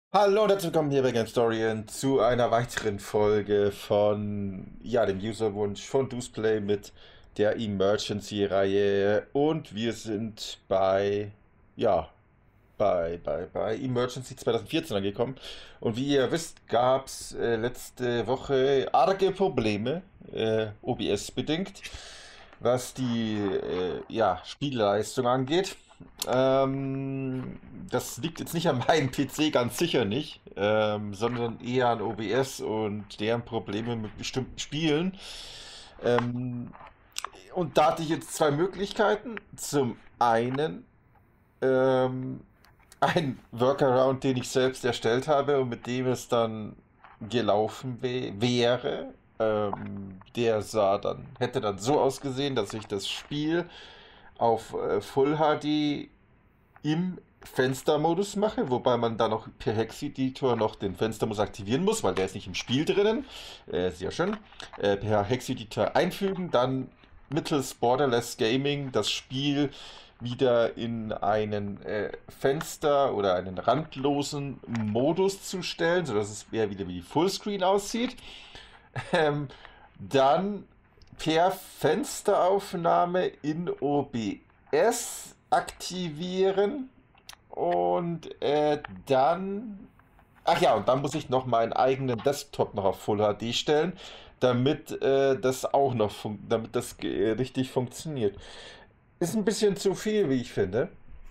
Hallo und herzlich willkommen hier bei Gamestorian zu einer weiteren Folge von dem Userwunsch von Dusplay mit der Emergency-Reihe und wir sind ja, bei Emergency 2014 angekommen und wie ihr wisst, gab es letzte Woche arge Probleme, OBS bedingt, was die Spielleistung angeht. Ähm, Das liegt jetzt nicht an meinem PC, ganz sicher nicht, sondern eher an OBS und deren Probleme mit bestimmten Spielen. Ähm, und da hatte ich jetzt zwei Möglichkeiten. Zum einen ähm, ein Workaround, den ich selbst erstellt habe und mit dem es dann gelaufen wäre. Hätte dann so ausgesehen, dass ich das Spiel auf Full HD im Fenstermodus mache, wobei man dann noch per Hex-Editor noch den Fenstermodus aktivieren muss, weil der ist nicht im Spiel drinnen. Sehr schön. Per Hex-Editor einfügen, dann mittels Borderless Gaming das Spiel wieder in einen Fenster oder einen randlosen Modus zu stellen, sodass es eher wieder wie Fullscreen aussieht. Ähm, Dann per Fensteraufnahme in OBS aktivieren und dann. Ach ja, und dann muss ich noch meinen eigenen Desktop noch auf Full HD stellen, damit das richtig funktioniert. Ist ein bisschen zu viel, wie ich finde.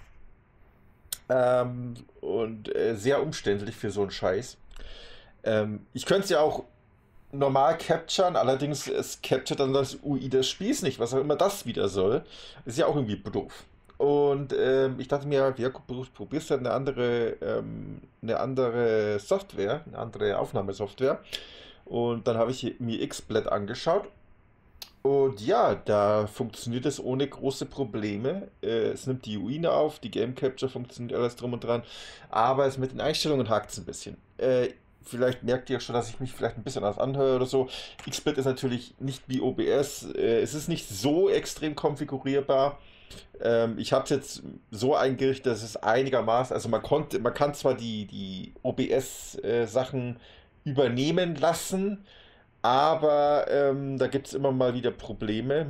Und sehr umständlich für so einen Scheiß. Ich könnte es ja auch normal capturen, allerdings es capturet dann das UI des Spiels nicht, was auch immer das wieder soll. Ist ja auch irgendwie doof. Und ich dachte mir, ja, probierst du eine andere Software, eine andere Aufnahmesoftware. Und dann habe ich mir XSplit angeschaut. Und ja, da funktioniert es ohne große Probleme. Es nimmt die UI auf, die Game Capture funktioniert alles drum und dran. Aber es mit den Einstellungen hakt es ein bisschen. Vielleicht merkt ihr schon, dass ich mich vielleicht ein bisschen anders anhöre oder so. XSplit ist natürlich nicht wie OBS. Es ist nicht so extrem konfigurierbar. Ich habe es jetzt so eingerichtet, dass es einigermaßen, also man kann zwar die OBS-Sachen übernehmen lassen, aber da gibt es immer mal wieder Probleme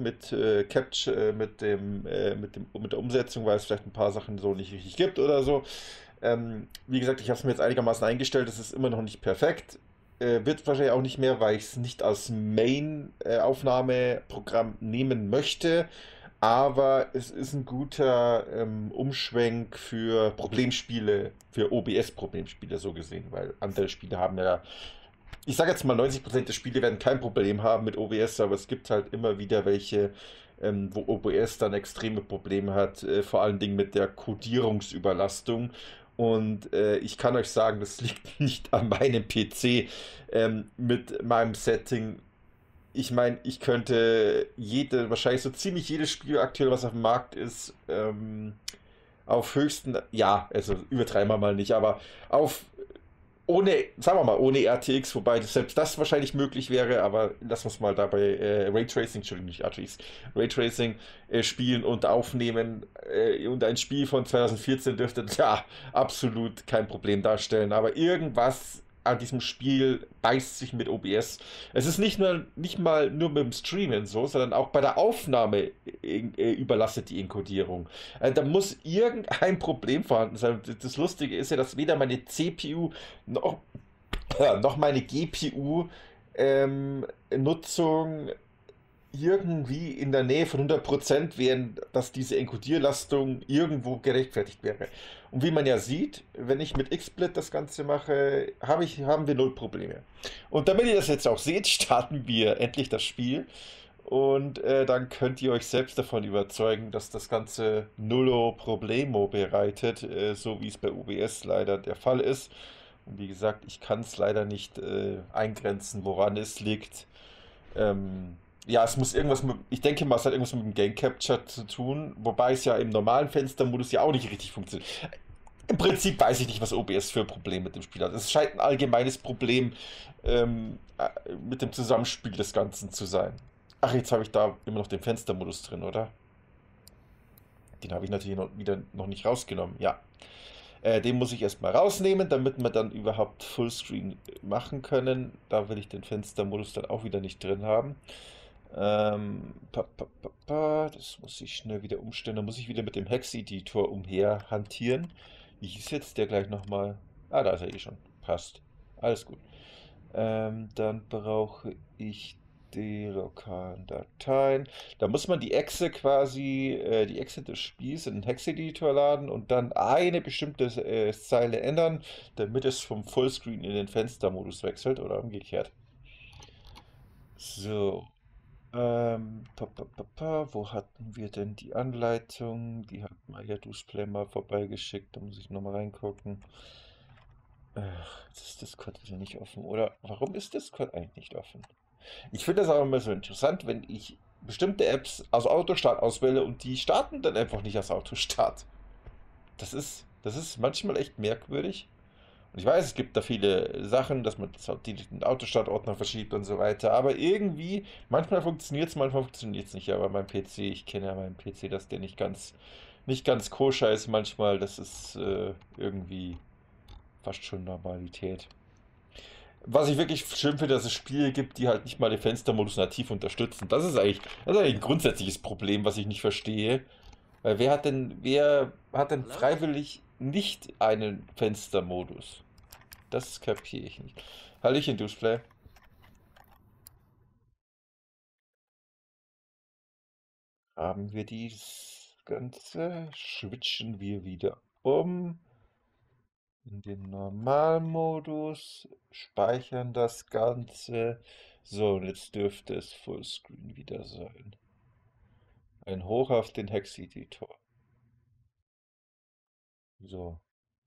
mit der Umsetzung, weil es vielleicht ein paar Sachen so nicht richtig gibt oder so. Wie gesagt, ich habe es mir jetzt einigermaßen eingestellt, es ist immer noch nicht perfekt. Wird wahrscheinlich auch nicht mehr, weil ich es nicht als Main-Aufnahmeprogramm nehmen möchte. Aber es ist ein guter Umschwenk für Problemspiele, für OBS-Problemspiele so gesehen, weil andere Spiele haben ja, ich sage jetzt mal 90% der Spiele werden kein Problem haben mit OBS, aber es gibt halt immer wieder welche, wo OBS dann extreme Probleme hat, vor allen Dingen mit der Codierungsüberlastung. Und ich kann euch sagen, das liegt nicht an meinem PC mit meinem Setting. Ich meine, ich könnte wahrscheinlich so ziemlich jedes Spiel aktuell, was auf dem Markt ist, auf höchsten, ja, also übertreiben wir mal nicht, aber auf sagen wir mal, ohne RTX, wobei selbst das wahrscheinlich möglich wäre, aber lass uns mal dabei Raytracing, Entschuldigung, nicht RTX, Raytracing spielen und aufnehmen. Und ein Spiel von 2014 dürfte ja absolut kein Problem darstellen, aber irgendwas an diesem Spiel beißt sich mit OBS. Es ist nicht mal nur mit dem Streamen so, sondern auch bei der Aufnahme überlastet die Enkodierung. Da muss irgendein Problem vorhanden sein. Das Lustige ist ja, dass weder meine CPU noch, noch meine GPU-Nutzung irgendwie in der Nähe von 100% wären, dass diese Enkodierlastung irgendwo gerechtfertigt wäre. Und wie man ja sieht, wenn ich mit XSplit das Ganze mache, haben wir null Probleme. Und damit ihr das jetzt auch seht, starten wir endlich das Spiel. Und dann könnt ihr euch selbst davon überzeugen, dass das Ganze nullo Problemo bereitet, so wie es bei OBS leider der Fall ist. Und wie gesagt, ich kann es leider nicht eingrenzen, woran es liegt. Ja, es muss ich denke mal, es hat irgendwas mit dem Game Capture zu tun, wobei es ja im normalen Fenstermodus ja auch nicht richtig funktioniert. Im Prinzip weiß ich nicht, was OBS für ein Problem mit dem Spiel hat. Es scheint ein allgemeines Problem mit dem Zusammenspiel des Ganzen zu sein. Ach, jetzt habe ich da immer noch den Fenstermodus drin, oder? Den habe ich natürlich wieder noch nicht rausgenommen. Ja. Den muss ich erstmal rausnehmen, damit wir dann überhaupt Fullscreen machen können. Da will ich den Fenstermodus dann auch wieder nicht drin haben. Das muss ich schnell wieder umstellen. Da muss ich wieder mit dem Hex-Editor umher hantieren. Wie hieß jetzt der gleich nochmal? Ah, da ist er eh schon. Passt. Alles gut. Dann brauche ich die lokalen Dateien. Da muss man die Exe quasi, die Exe des Spiels in den Hex-Editor laden und dann eine bestimmte Zeile ändern, damit es vom Fullscreen in den Fenstermodus wechselt oder umgekehrt. So. Wo hatten wir denn die Anleitung? Die hat Maja Dusplay mal vorbeigeschickt. Da muss ich nochmal reingucken. Jetzt ist Discord wieder nicht offen. Oder warum ist Discord eigentlich nicht offen? Ich finde das auch immer so interessant, wenn ich bestimmte Apps aus Autostart auswähle und die starten dann einfach nicht als Autostart. Das ist manchmal echt merkwürdig. Und ich weiß, es gibt da viele Sachen, dass man den Autostartordner verschiebt und so weiter. Aber irgendwie, manchmal funktioniert es, manchmal funktioniert es nicht. Aber mein PC, ich kenne ja meinen PC, dass der nicht ganz koscher ist manchmal. Das ist irgendwie fast schon Normalität. Was ich wirklich schön finde, dass es Spiele gibt, die halt nicht mal den Fenstermodus nativ unterstützen. Das ist eigentlich ein grundsätzliches Problem, was ich nicht verstehe. Weil wer hat denn freiwillig nicht einen Fenstermodus? Das kapiere ich nicht. Hallöchen, Display. Haben wir dies Ganze? Switchen wir wieder um in den Normalmodus, speichern das Ganze. So, und jetzt dürfte es Fullscreen wieder sein. Ein Hoch auf den Hex-Editor. So.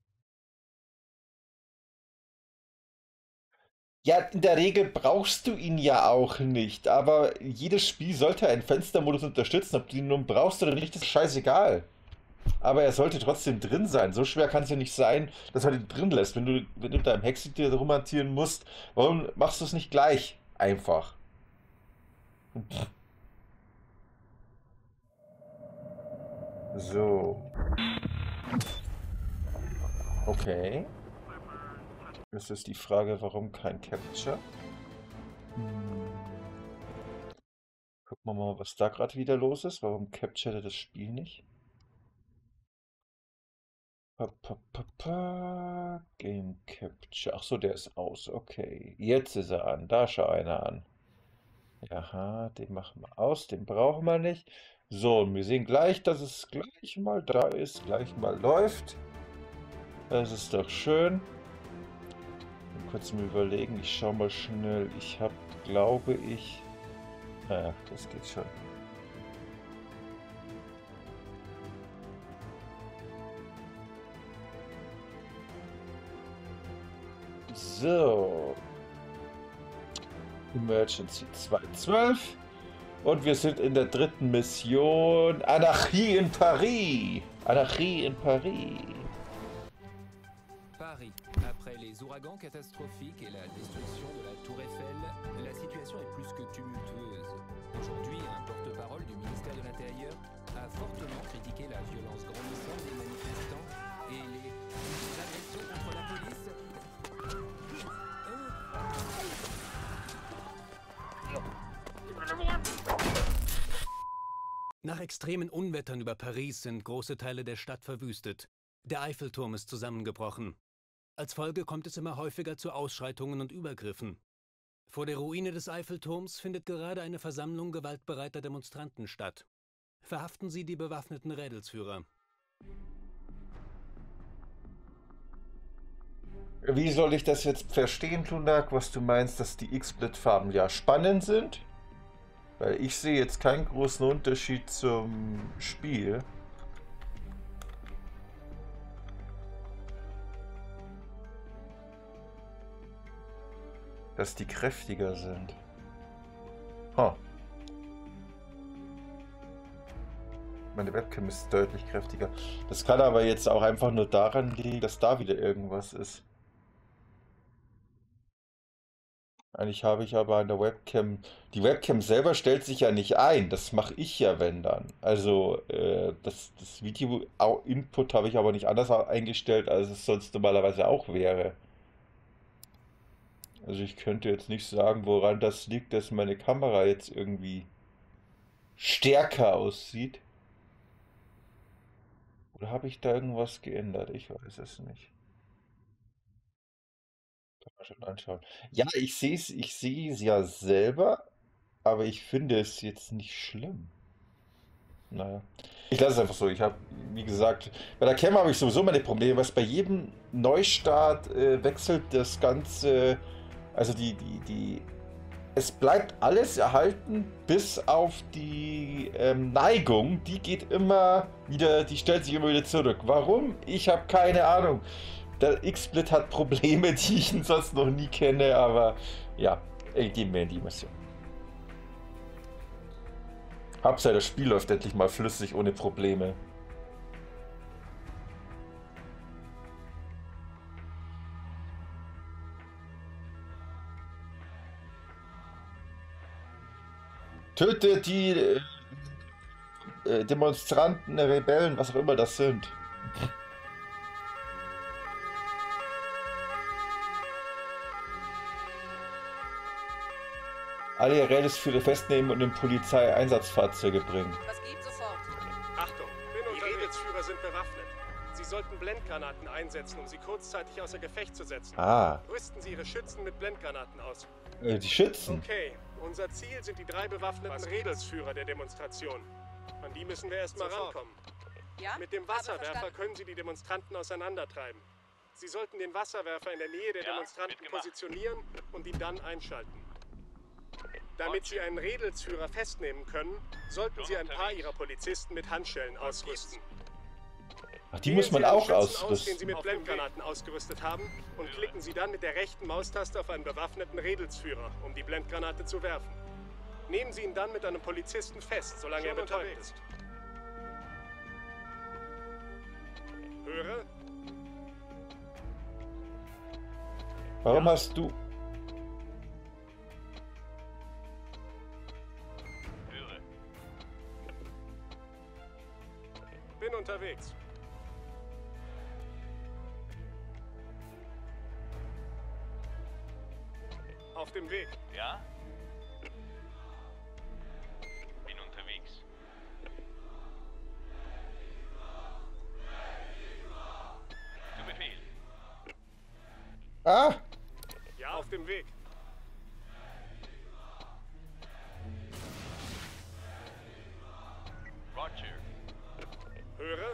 Ja, in der Regel brauchst du ihn ja auch nicht, aber jedes Spiel sollte einen Fenstermodus unterstützen. Ob du ihn nun brauchst oder nicht, ist scheißegal. Aber er sollte trotzdem drin sein. So schwer kann es ja nicht sein, dass man ihn drin lässt. Wenn du da im Hexeditor rumhantieren musst, warum machst du es nicht gleich? Einfach. So. Okay. Jetzt ist die Frage, warum kein Capture? Gucken wir mal, was da gerade wieder los ist. Warum capturet er das Spiel nicht? Game Capture. Ach so, der ist aus. Okay. Jetzt ist er an. Da schau einer an. Aha, den machen wir aus. Den brauchen wir nicht. So, und wir sehen gleich, dass es gleich mal da ist. Gleich mal läuft. Das ist doch schön. Kurz mal überlegen. Ich schau mal schnell. Ich habe, glaube ich... Ah, das geht schon. So. Emergency 212. Und wir sind in der dritten Mission. Anarchie in Paris. Anarchie in Paris. Paris. Après les ouragans catastrophiques et la destruction de la Tour Eiffel, la situation est plus que tumultueuse. Aujourd'hui, un porte-parole du ministère de l'Intérieur a fortement critiqué la violence grandissante des manifestants et les agressions contre la police. Nach extremen Unwettern über Paris sind große Teile der Stadt verwüstet. Der Eiffelturm ist zusammengebrochen. Als Folge kommt es immer häufiger zu Ausschreitungen und Übergriffen. Vor der Ruine des Eiffelturms findet gerade eine Versammlung gewaltbereiter Demonstranten statt. Verhaften Sie die bewaffneten Rädelsführer. Wie soll ich das jetzt verstehen, Tunak, was du meinst, dass die X-Split-Farben ja spannend sind? Weil ich sehe jetzt keinen großen Unterschied zum Spiel. Dass die kräftiger sind. Huh. Meine Webcam ist deutlich kräftiger. Das kann aber jetzt auch einfach nur daran liegen, dass da wieder irgendwas ist. Eigentlich habe ich aber an der Webcam, die Webcam selber stellt sich ja nicht ein, das mache ich ja, wenn dann. Also das Video-Input habe ich aber nicht anders eingestellt, als es sonst normalerweise auch wäre. Also ich könnte jetzt nicht sagen, woran das liegt, dass meine Kamera jetzt irgendwie stärker aussieht. Oder habe ich da irgendwas geändert? Ich weiß es nicht. Kann man schon anschauen. Ja, ich sehe es ja selber, aber ich finde es jetzt nicht schlimm. Naja. Ich lasse es einfach so. Ich habe, wie gesagt, bei der Cam habe ich sowieso meine Probleme, was bei jedem Neustart wechselt das Ganze, also es bleibt alles erhalten, bis auf die Neigung, die geht immer wieder, die stellt sich immer wieder zurück. Warum? Ich habe keine Ahnung. Der XSplit hat Probleme, die ich sonst noch nie kenne, aber ja, gehen wir in die Mission. Hauptsache das Spiel läuft endlich mal flüssig, ohne Probleme. Töte die Demonstranten, Rebellen, was auch immer das sind. Alle Rädelsführer festnehmen und in Polizeieinsatzfahrzeuge bringen. Was gibt sofort? Achtung, die Rädelsführer sind bewaffnet. Sie sollten Blendgranaten einsetzen, um sie kurzzeitig außer Gefecht zu setzen. Ah, Rüsten Sie Ihre Schützen mit Blendgranaten aus. die Schützen. Okay, unser Ziel sind die 3 bewaffneten Rädelsführer der Demonstration. An die müssen wir erstmal rankommen. Ja? Mit dem Habe Wasserwerfer verstanden. können Sie die Demonstranten auseinandertreiben. Sie sollten den Wasserwerfer in der Nähe der Demonstranten positionieren und ihn dann einschalten. Damit Sie einen Rädelsführer festnehmen können, sollten Sie ein paar Ihrer Polizisten mit Handschellen ausrüsten. Ach, die Wählen muss man Sie einen auch Schützen aus, den ausrüsten. Sie mit Blendgranaten ausgerüstet haben, und klicken Sie dann mit der rechten Maustaste auf einen bewaffneten Rädelsführer, um die Blendgranate zu werfen. Nehmen Sie ihn dann mit einem Polizisten fest, solange er betäubt ist. Höre, Warum hast du... bin unterwegs. Auf dem Weg. Ja? Bin unterwegs. Zu Befehl. Ah! Ja, auf dem Weg. Roger. Höre.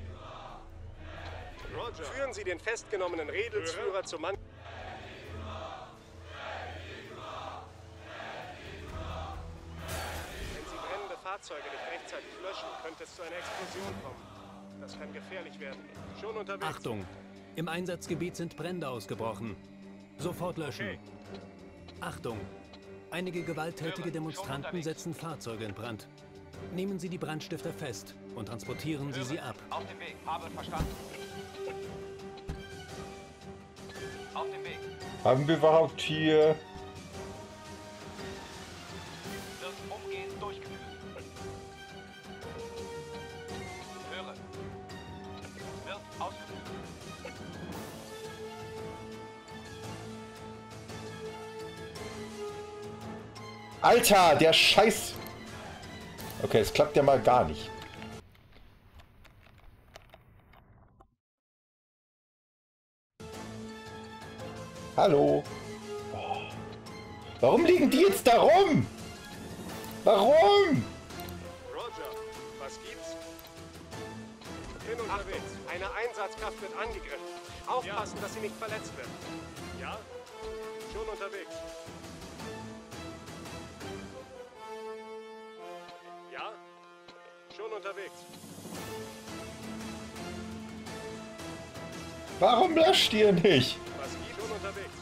Roger. Führen Sie den festgenommenen Rädelsführer zum Mann. Wenn Sie brennende Fahrzeuge nicht rechtzeitig löschen, könnte es zu einer Explosion kommen. Das kann gefährlich werden. Schon unterwegs. Achtung! Im Einsatzgebiet sind Brände ausgebrochen. Sofort löschen. Okay. Achtung! Einige gewalttätige Demonstranten setzen Fahrzeuge in Brand. Nehmen Sie die Brandstifter fest und transportieren Sie sie ab. Auf dem Weg. Habe verstanden. Auf dem Weg. Haben wir überhaupt hier... Wird umgehend durchgeführt. Höre. Wird ausgeführt. Alter, der Scheiß... Okay, es klappt ja mal gar nicht. Hallo? Oh. Warum liegen die jetzt da rum? Warum? Roger, was gibt's? Bin unterwegs. Eine Einsatzkraft wird angegriffen. Aufpassen, dass sie nicht verletzt wird. Ja? Schon unterwegs. Ja? Schon unterwegs. Warum löscht ihr nicht? Was gibt's? Schon unterwegs.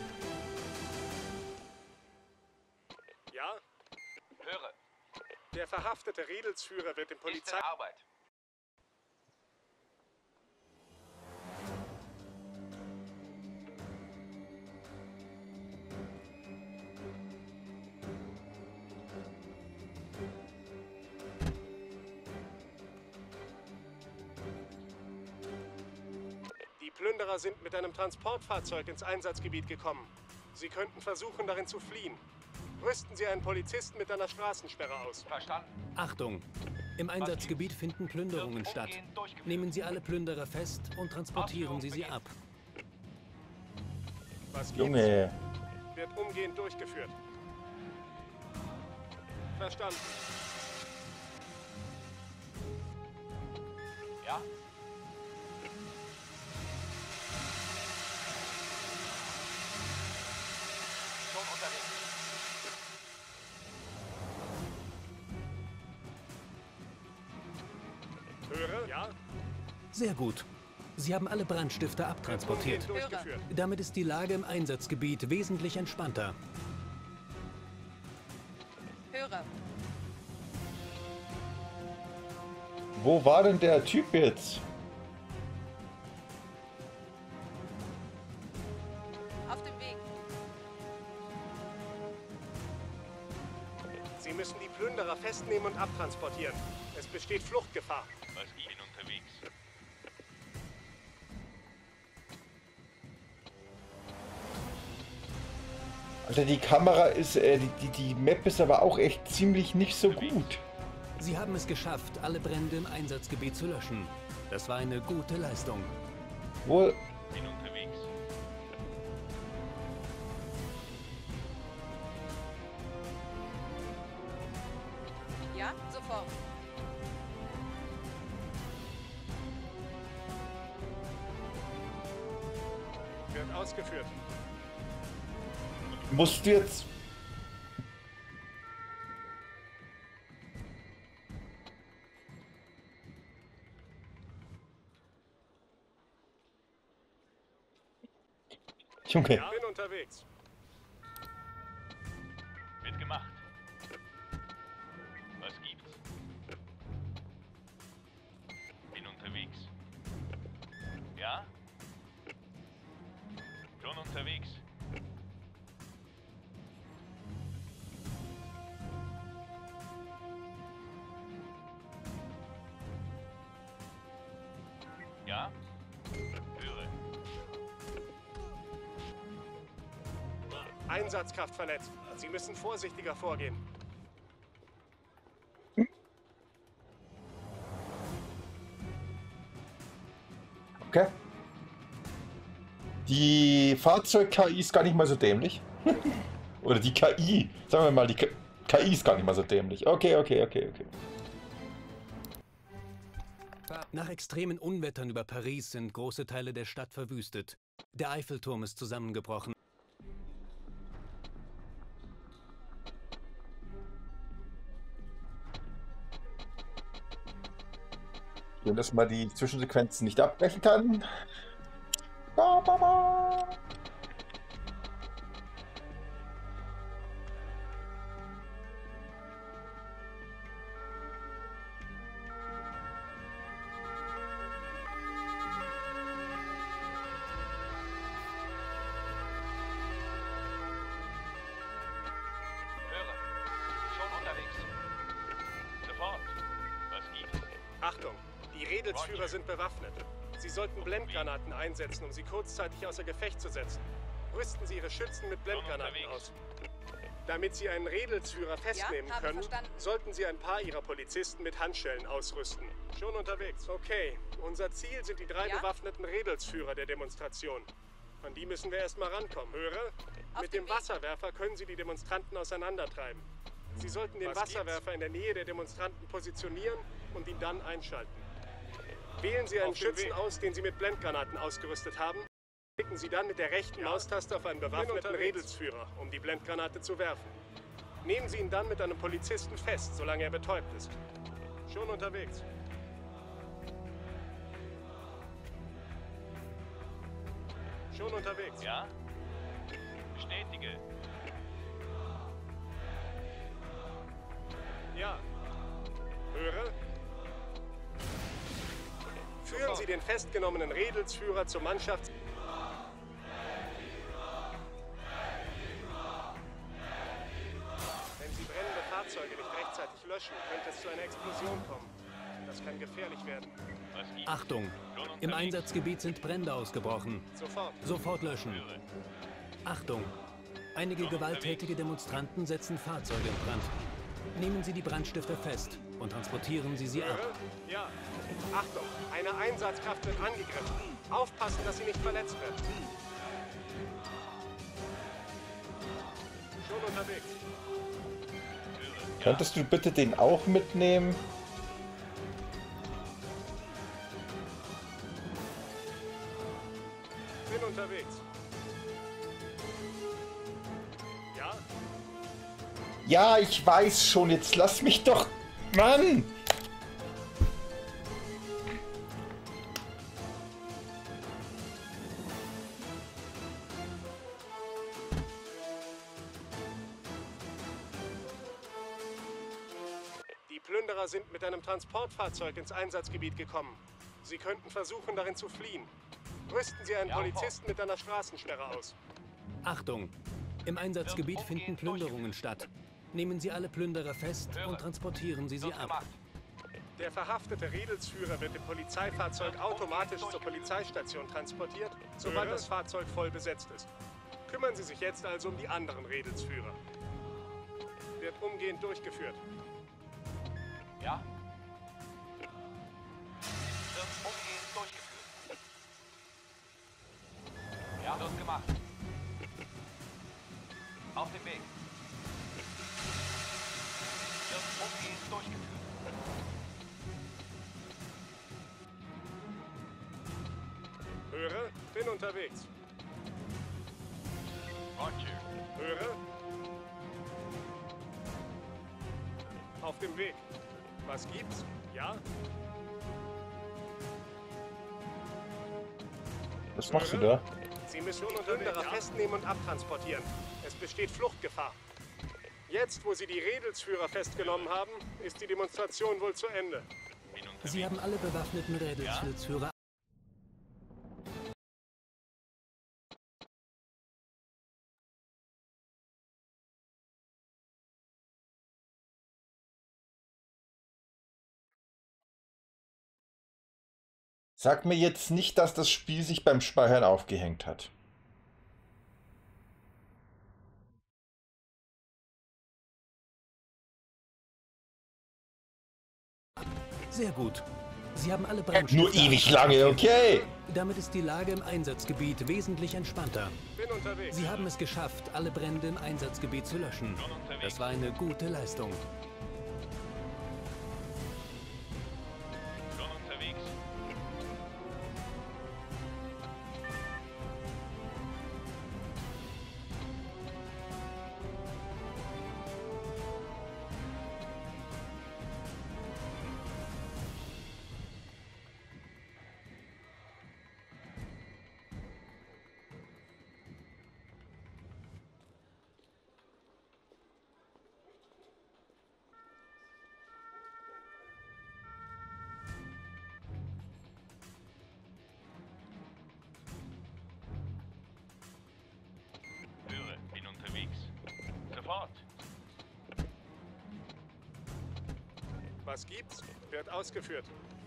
Ja? Höre. Der verhaftete Rädelsführer wird dem Ist Polizei... in Arbeit. Plünderer sind mit einem Transportfahrzeug ins Einsatzgebiet gekommen. Sie könnten versuchen, darin zu fliehen. Rüsten Sie einen Polizisten mit einer Straßensperre aus. Verstanden. Achtung! Im Einsatzgebiet finden Plünderungen statt. Nehmen Sie alle Plünderer fest und transportieren Sie sie ab. Was gibt's? Junge. Wird umgehend durchgeführt. Verstanden. Ja? Schon unterwegs. Höre? Ja? Sehr gut. Sie haben alle Brandstifter abtransportiert. Umgehend durchgeführt. Damit ist die Lage im Einsatzgebiet wesentlich entspannter. Höre. Wo war denn der Typ jetzt? Auf dem Weg. Sie müssen die Plünderer festnehmen und abtransportieren. Es besteht Fluchtgefahr. Was ich bin unterwegs. Alter, die Kamera ist, die Map ist aber auch echt ziemlich nicht so gut. Sie haben es geschafft, alle Brände im Einsatzgebiet zu löschen. Das war eine gute Leistung. Wo, Bin unterwegs. Ja, sofort. Wird ausgeführt. musst du jetzt... Junge. Ja, bin unterwegs. Wird gemacht. Was gibt's? Bin unterwegs. Ja? Schon unterwegs. Ja? Höre. Einsatzkraft verletzt. Sie müssen vorsichtiger vorgehen. Okay. Die Fahrzeug-KI ist gar nicht mal so dämlich. Oder die KI. Sagen wir mal, die KI ist gar nicht mal so dämlich. Okay. Nach extremen Unwettern über Paris sind große Teile der Stadt verwüstet. Der Eiffelturm ist zusammengebrochen. Schön, dass man die Zwischensequenzen nicht abbrechen kann. Ba, ba, ba. Höre. Schon unterwegs. Sofort. Was gibt's? Achtung, die Redelsführer sind bewaffnet. Sie sollten Blendgranaten einsetzen, um sie kurzzeitig außer Gefecht zu setzen. Rüsten Sie Ihre Schützen mit Blendgranaten aus. Damit Sie einen Redelsführer festnehmen habe können, verstanden. sollten Sie ein paar Ihrer Polizisten mit Handschellen ausrüsten. Schon unterwegs. Okay, unser Ziel sind die 3 Ja? bewaffneten Redelsführer der Demonstration. An die müssen wir erstmal rankommen. Höre? Auf Mit dem dem Weg. Wasserwerfer können Sie die Demonstranten auseinandertreiben. Sie sollten den Was gibt's? Wasserwerfer in der Nähe der Demonstranten positionieren und ihn dann einschalten. Wählen Sie einen Auf dem Schützen Weg. aus, den Sie mit Blendgranaten ausgerüstet haben. Klicken Sie dann mit der rechten Maustaste auf einen bewaffneten unterwegs. Redelsführer, um die Blendgranate zu werfen. Nehmen Sie ihn dann mit einem Polizisten fest, solange er betäubt ist. Schon unterwegs. Schon unterwegs. Ja? Bestätige. Ja. Höre. Führen Sie den festgenommenen Redelsführer zur Mannschaft. Wenn Sie brennende Fahrzeuge nicht rechtzeitig löschen, könnte es zu einer Explosion kommen. Das kann gefährlich werden. Was gibt's? Achtung! Schon Im unterwegs. Einsatzgebiet sind Brände ausgebrochen. Sofort. Sofort löschen. Höre. Achtung! Einige Schon gewalttätige Demonstranten setzen Fahrzeuge in Brand. Nehmen Sie die Brandstifter fest und transportieren Sie sie ab. Höre? Ja. Achtung, eine Einsatzkraft wird angegriffen. Aufpassen, dass sie nicht verletzt wird. Schon unterwegs. Höre. Könntest du bitte den auch mitnehmen? Bin unterwegs. Ja? Ja, ich weiß schon, jetzt lass mich doch... Mann! Die Plünderer sind mit einem Transportfahrzeug ins Einsatzgebiet gekommen. Sie könnten versuchen, darin zu fliehen. Rüsten Sie einen Ja, Polizisten mit einer Straßensperre aus. Achtung! Im Einsatzgebiet finden Plünderungen statt. Nehmen Sie alle Plünderer fest und transportieren Sie sie Wird ab. gemacht. Der verhaftete Redelsführer wird im Polizeifahrzeug automatisch zur Polizeistation transportiert, sobald das Fahrzeug voll besetzt ist. Kümmern Sie sich jetzt also um die anderen Redelsführer. Wird umgehend durchgeführt. Ja? Wird umgehend durchgeführt. Ja, wird gemacht. Auf dem Weg. Wird umgehend durchgeführt. Höre, bin unterwegs. Roger. Höre. Auf dem Weg. Was gibt's? Ja? Was machst du da? Sie müssen die Plünderer festnehmen und abtransportieren. Es besteht Fluchtgefahr. Jetzt, wo Sie die Redelsführer festgenommen haben, ist die Demonstration wohl zu Ende. Bin unterwegs. Sie haben alle bewaffneten Rädelsführer. Sag mir jetzt nicht, dass das Spiel sich beim Speichern aufgehängt hat. Sehr gut. Sie haben alle Nur Brandstifter. ewig lange, okay. Damit ist die Lage im Einsatzgebiet wesentlich entspannter. Bin unterwegs. Sie haben es geschafft, alle Brände im Einsatzgebiet zu löschen. Schon unterwegs. Das war eine gute Leistung. Schon unterwegs. Höre, bin unterwegs. Sofort. Was gibt's? Wird ausgeführt.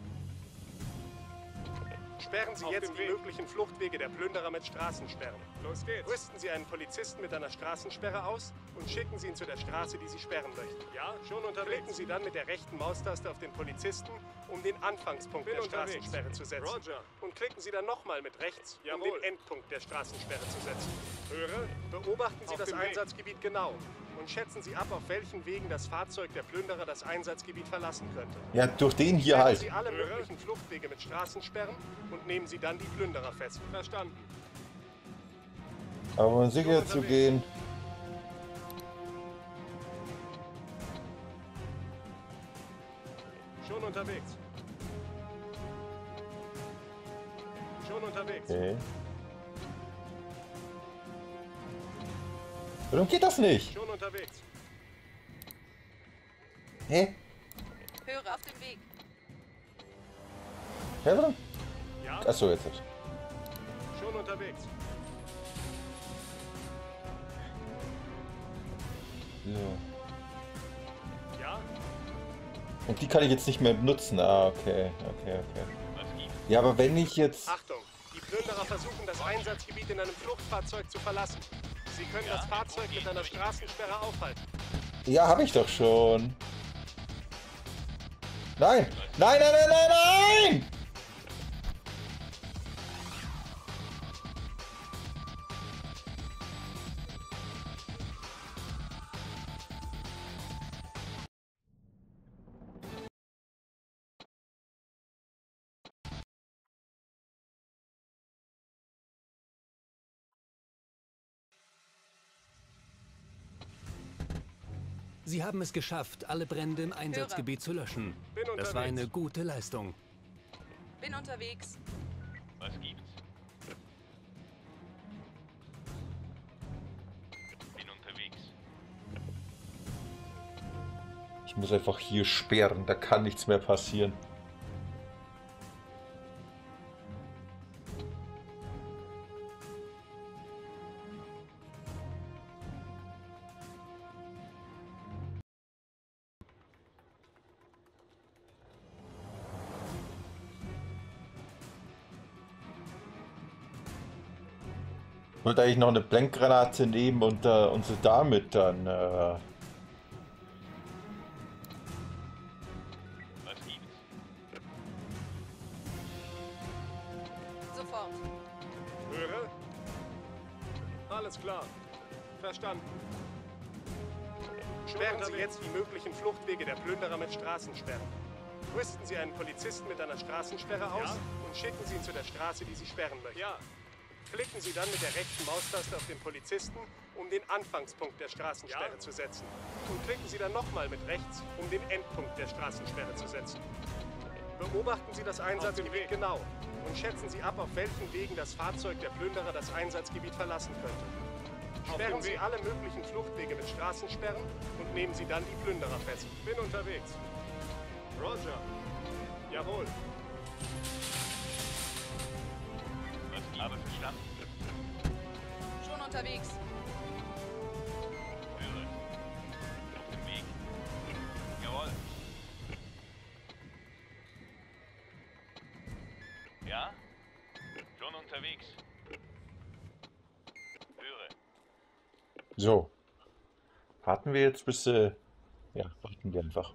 Sperren Sie jetzt die möglichen Fluchtwege der Plünderer mit Straßensperren. Los geht's. Rüsten Sie einen Polizisten mit einer Straßensperre aus und schicken Sie ihn zu der Straße, die Sie sperren möchten. Ja, schon unterwegs. Klicken Sie dann mit der rechten Maustaste auf den Polizisten, um den Anfangspunkt der Straßensperre zu setzen. Roger. Und klicken Sie dann nochmal mit rechts, um den Endpunkt der Straßensperre zu setzen. Höre. Beobachten Sie das Einsatzgebiet genau und schätzen Sie ab, auf welchen Wegen das Fahrzeug der Plünderer das Einsatzgebiet verlassen könnte. Ja, durch den hier Sperren halt. Sie alle möglichen Fluchtwege mit Straßensperren und nehmen Sie dann die Plünderer fest. Verstanden. Aber um sicher zu gehen. Schon unterwegs. Schon unterwegs. Okay. Warum geht das nicht? Schon unterwegs. Hä? Höre auf dem Weg. Hä, warum? Ja, Achso, jetzt. schon unterwegs. So. Ja, Und die kann ich jetzt nicht mehr benutzen. Ah, okay. Okay. Was Ja, aber wenn ich jetzt... Achtung! Die Plünderer versuchen, das Einsatzgebiet in einem Fluchtfahrzeug zu verlassen. Sie können das Fahrzeug mit einer Straßensperre aufhalten. Ja, habe ich doch schon. Nein! Nein, nein, nein, nein, nein! Sie haben es geschafft, alle Brände im Einsatzgebiet zu löschen. Bin Das war eine unterwegs. gute Leistung. Bin unterwegs. Was gibt's? Bin unterwegs. Ich muss einfach hier sperren, da kann nichts mehr passieren. Ich wollte eigentlich noch eine Blendgranate nehmen und sie damit dann... Was gibt's? Sofort. Höre? Alles klar. Verstanden. Sperren Sie jetzt die möglichen Fluchtwege der Plünderer mit Straßensperren. Rüsten Sie einen Polizisten mit einer Straßensperre aus und schicken Sie ihn zu der Straße, die Sie sperren möchten. Ja. Klicken Sie dann mit der rechten Maustaste auf den Polizisten, um den Anfangspunkt der Straßensperre zu setzen. Und klicken Sie dann nochmal mit rechts, um den Endpunkt der Straßensperre zu setzen. Beobachten Sie das Einsatzgebiet genau und schätzen Sie ab, auf welchen Wegen das Fahrzeug der Plünderer das Einsatzgebiet verlassen könnte. Sperren Sie alle möglichen Fluchtwege mit Straßensperren und nehmen Sie dann die Plünderer fest. Bin unterwegs. Roger. Jawohl. Was gibt's? Habe verstanden. Schon unterwegs. Höre. Auf dem Weg. Jawohl. Ja? Schon unterwegs. Höre. So. Warten wir jetzt bis... Ja, warten wir einfach.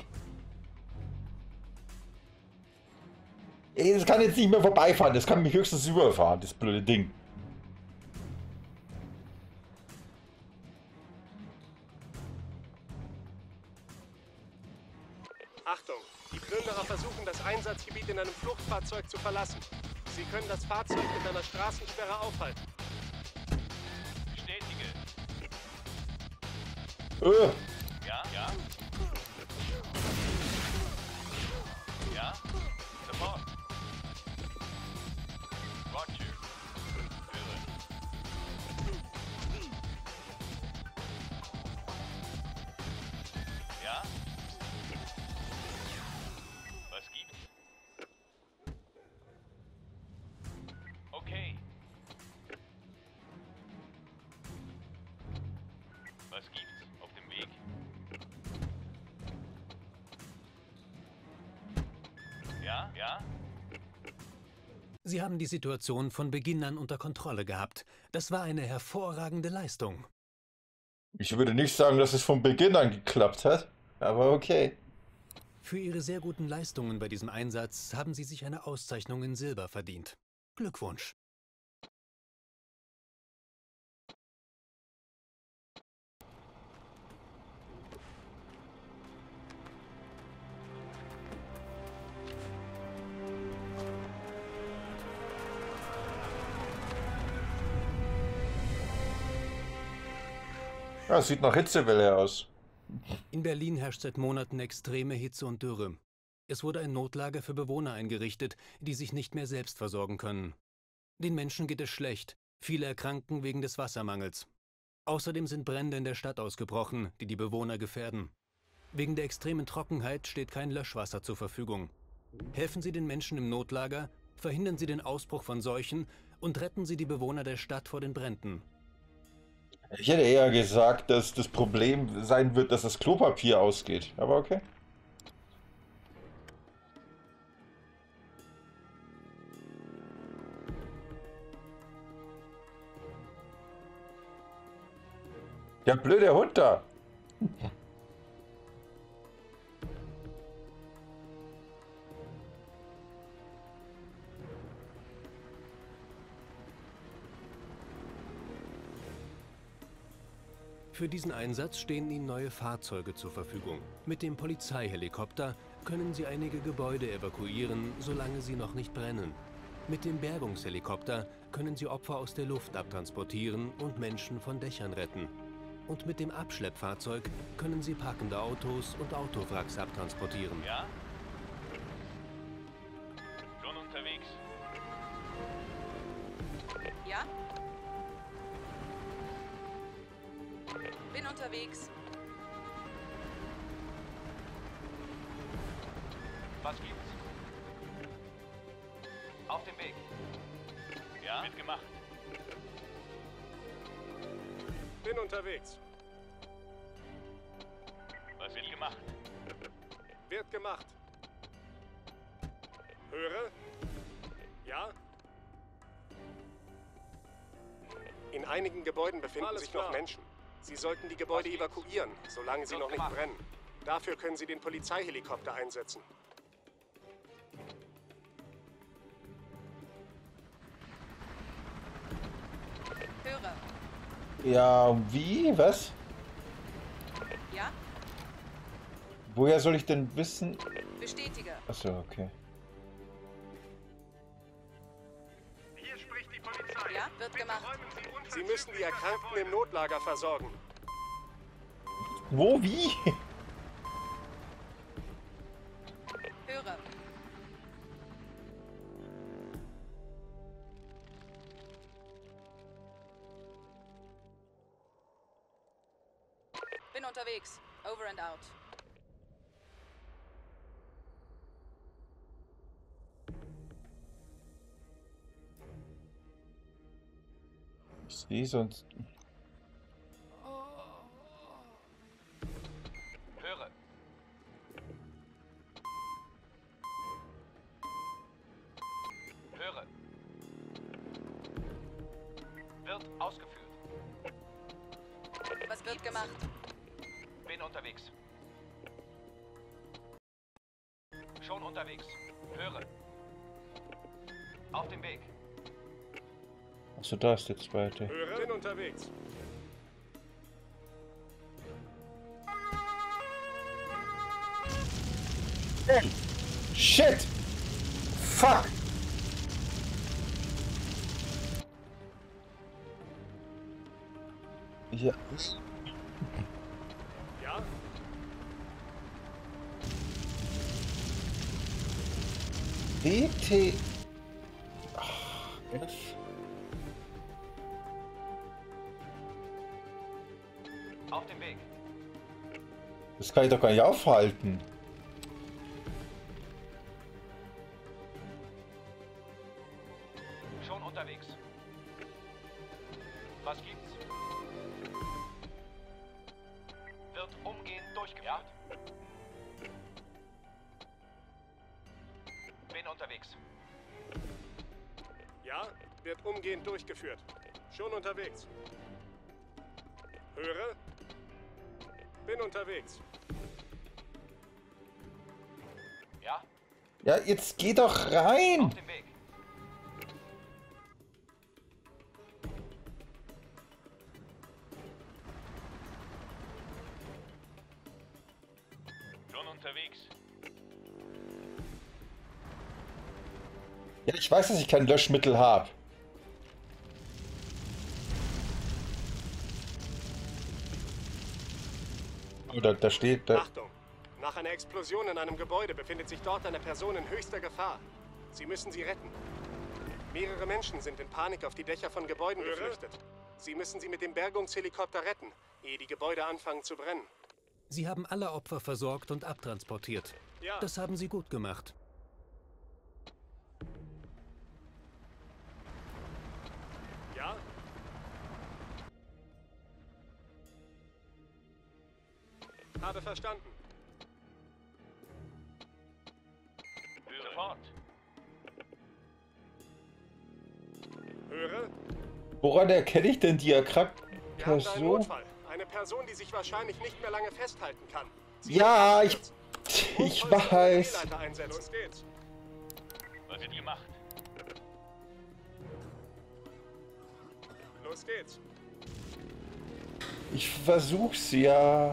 Ey, das kann jetzt nicht mehr vorbeifahren, das kann mich höchstens überfahren, das blöde Ding. Achtung! Die Plünderer versuchen, das Einsatzgebiet in einem Fluchtfahrzeug zu verlassen. Sie können das Fahrzeug mit einer Straßensperre aufhalten. Bestätige. Ja? Ja? Ja? Sofort. Roger. Höre. Ja? Was gibt's? Okay. Was gibt's? Auf dem Weg? Ja? Ja? Sie haben die Situation von Beginn an unter Kontrolle gehabt. Das war eine hervorragende Leistung. Ich würde nicht sagen, dass es von Beginn an geklappt hat, aber okay. Für Ihre sehr guten Leistungen bei diesem Einsatz haben Sie sich eine Auszeichnung in Silber verdient. Glückwunsch. Ja, es sieht nach Hitzewelle aus. In Berlin herrscht seit Monaten extreme Hitze und Dürre. Es wurde ein Notlager für Bewohner eingerichtet, die sich nicht mehr selbst versorgen können. Den Menschen geht es schlecht, viele erkranken wegen des Wassermangels. Außerdem sind Brände in der Stadt ausgebrochen, die die Bewohner gefährden. Wegen der extremen Trockenheit steht kein Löschwasser zur Verfügung. Helfen Sie den Menschen im Notlager, verhindern Sie den Ausbruch von Seuchen und retten Sie die Bewohner der Stadt vor den Bränden. Ich hätte eher gesagt, dass das Problem sein wird, dass das Klopapier ausgeht. Aber okay. Der blöde Hund da. Für diesen Einsatz stehen Ihnen neue Fahrzeuge zur Verfügung. Mit dem Polizeihelikopter können Sie einige Gebäude evakuieren, solange sie noch nicht brennen. Mit dem Bergungshelikopter können Sie Opfer aus der Luft abtransportieren und Menschen von Dächern retten. Und mit dem Abschleppfahrzeug können Sie parkende Autos und Autowracks abtransportieren. Ja? Schon unterwegs. Ja? Bin unterwegs. Was gibt's? Auf dem Weg. Ja? Wird gemacht. Bin unterwegs. Was wird gemacht? Wird gemacht. Höre. Ja? In einigen Gebäuden befinden sich noch Menschen. Sie sollten die Gebäude evakuieren, solange sie noch nicht brennen. Dafür können Sie den Polizeihelikopter einsetzen. Höre. Ja, wie? Was? Ja? Woher soll ich denn wissen? Bestätige. Achso, okay. Hier spricht die Polizei. Ja, wird gemacht. Sie müssen die Erkrankten im Notlager versorgen. Wo? Wie? Höre. Bin unterwegs. Over and out. Ich sehe sonst. Höre. Höre. Wird ausgeführt. Was wird gemacht? Bin unterwegs. Schon unterwegs. Höre. Auf dem Weg. Achso, da ist der zweite. Höre. Bin unterwegs. Shit! Fuck! Ja. Ja? DT. Ach, F. Auf dem Weg. Das kann ich doch gar nicht aufhalten. Schon unterwegs. Was gibt's? Wird umgehend durchgeführt. Ja? Bin unterwegs. Ja? Wird umgehend durchgeführt. Schon unterwegs. Höre. Bin unterwegs. Ja? Ja, jetzt geh doch rein! Auf dem Weg. Schon unterwegs. Ja, ich weiß, dass ich kein Löschmittel habe. Oder da steht da. Achtung! Nach einer Explosion in einem Gebäude befindet sich dort eine Person in höchster Gefahr. Sie müssen sie retten. Mehrere Menschen sind in Panik auf die Dächer von Gebäuden geflüchtet. Sie müssen sie mit dem Bergungshelikopter retten, ehe die Gebäude anfangen zu brennen. Sie haben alle Opfer versorgt und abtransportiert. Ja. Das haben Sie gut gemacht. Ja? Habe verstanden. Sofort. Höre. Woran erkenne ich denn die erkrankte Wir haben da einen Person? Notfall. Eine Person, die sich wahrscheinlich nicht mehr lange festhalten kann. Sie Ja, wird ich abgestürzt. weiß. Drehleiter einsetzen. Los geht's. Was wird gemacht? Los geht's. Ich versuch's ja.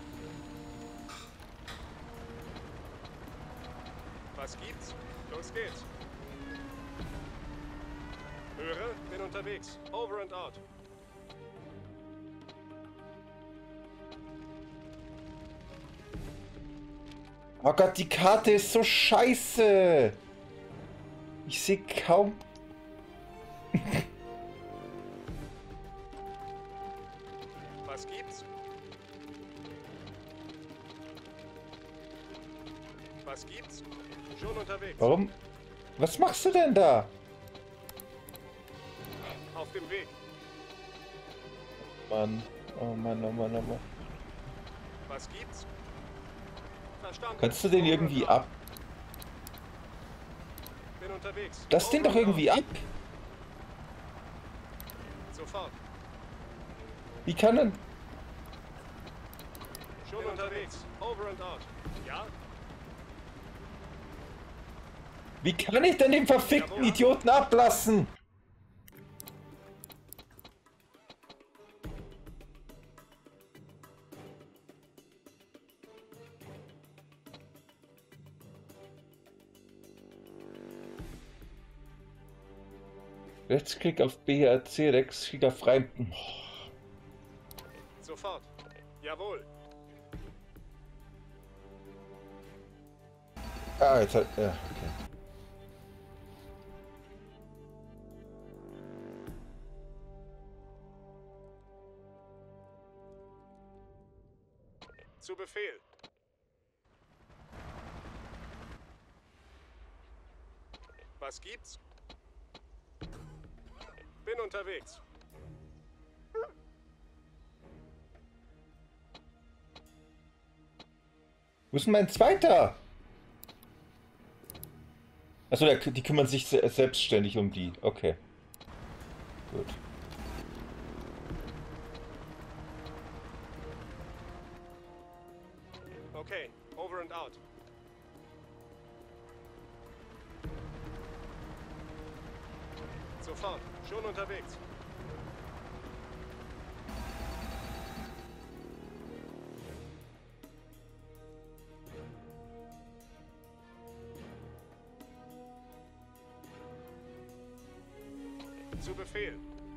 Was gibt's? Los geht's. Höre, bin unterwegs. Over and out. Oh Gott, die Karte ist so scheiße. Ich sehe kaum. Was gibt's? Was gibt's? Schon unterwegs. Warum? Was machst du denn da? Auf dem Weg. Mann. Oh Mann, oh Mann, oh Mann. Was gibt's? Verstanden. Kannst du den Over irgendwie and out. ab? Bin unterwegs. Lass den Over doch and irgendwie out. ab. Sofort. Wie kann denn? Schon unterwegs. Over and out. Ja? Wie kann ich denn den verfickten Idioten ablassen? Rechtsklick auf BRC, Rechtsklick auf frei. Sofort. Jawohl. Ah, jetzt hat. Ja, okay. Zu Befehl. Was gibt's? Bin unterwegs. Wo ist denn mein zweiter? Achso, die kümmern sich selbstständig um die. Okay. Gut. Okay, over and out. Sofort, schon unterwegs. Zu Befehl.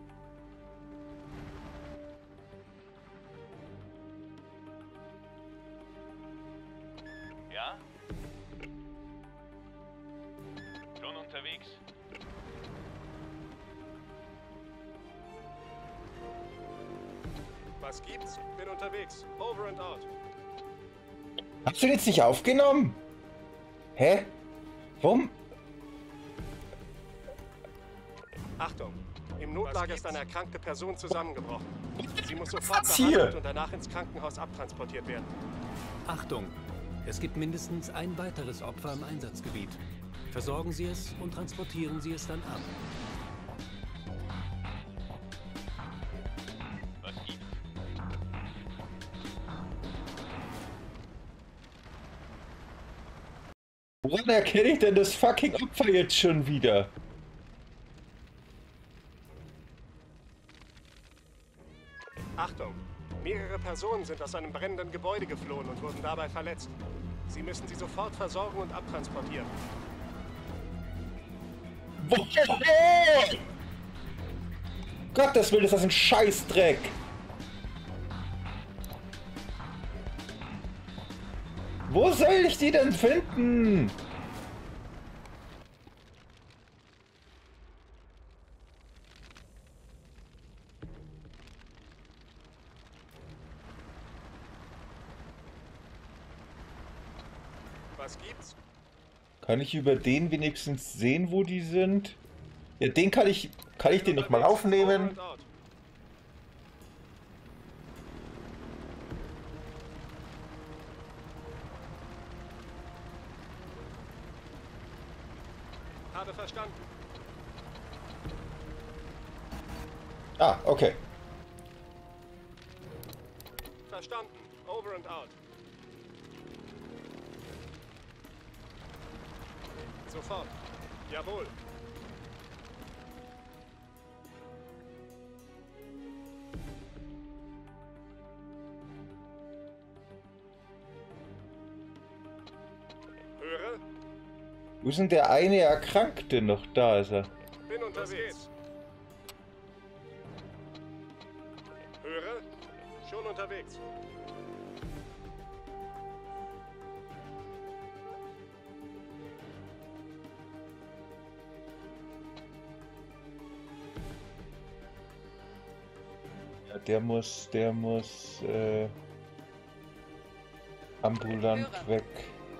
Ja? Schon unterwegs. Was gibt's? Bin unterwegs. Over and out. Hast du den jetzt nicht aufgenommen? Hä? Warum? Achtung! Im Notlager ist eine erkrankte Person zusammengebrochen. Sie muss sofort Was hier? behandelt und danach ins Krankenhaus abtransportiert werden. Achtung! Es gibt mindestens ein weiteres Opfer im Einsatzgebiet. Versorgen Sie es und transportieren Sie es dann ab. Was gibt's? Woran erkenne ich denn das fucking Opfer jetzt schon wieder? Achtung! Mehrere Personen sind aus einem brennenden Gebäude geflohen und wurden dabei verletzt. Sie müssen sie sofort versorgen und abtransportieren. Woher? Gottes Willen, ist das ein Scheißdreck! Wo soll ich die denn finden? Was gibt's? Kann ich über den wenigstens sehen, wo die sind? Ja, den kann ich den noch mal aufnehmen? Over and out. Habe verstanden. Ah, okay. Verstanden. Over and out. Sofort. Jawohl. Höre. Wo ist denn der eine Erkrankte noch? Da ist er. Bin unterwegs. Höre. Schon unterwegs. Ja, der muss ambulant Höre. weg.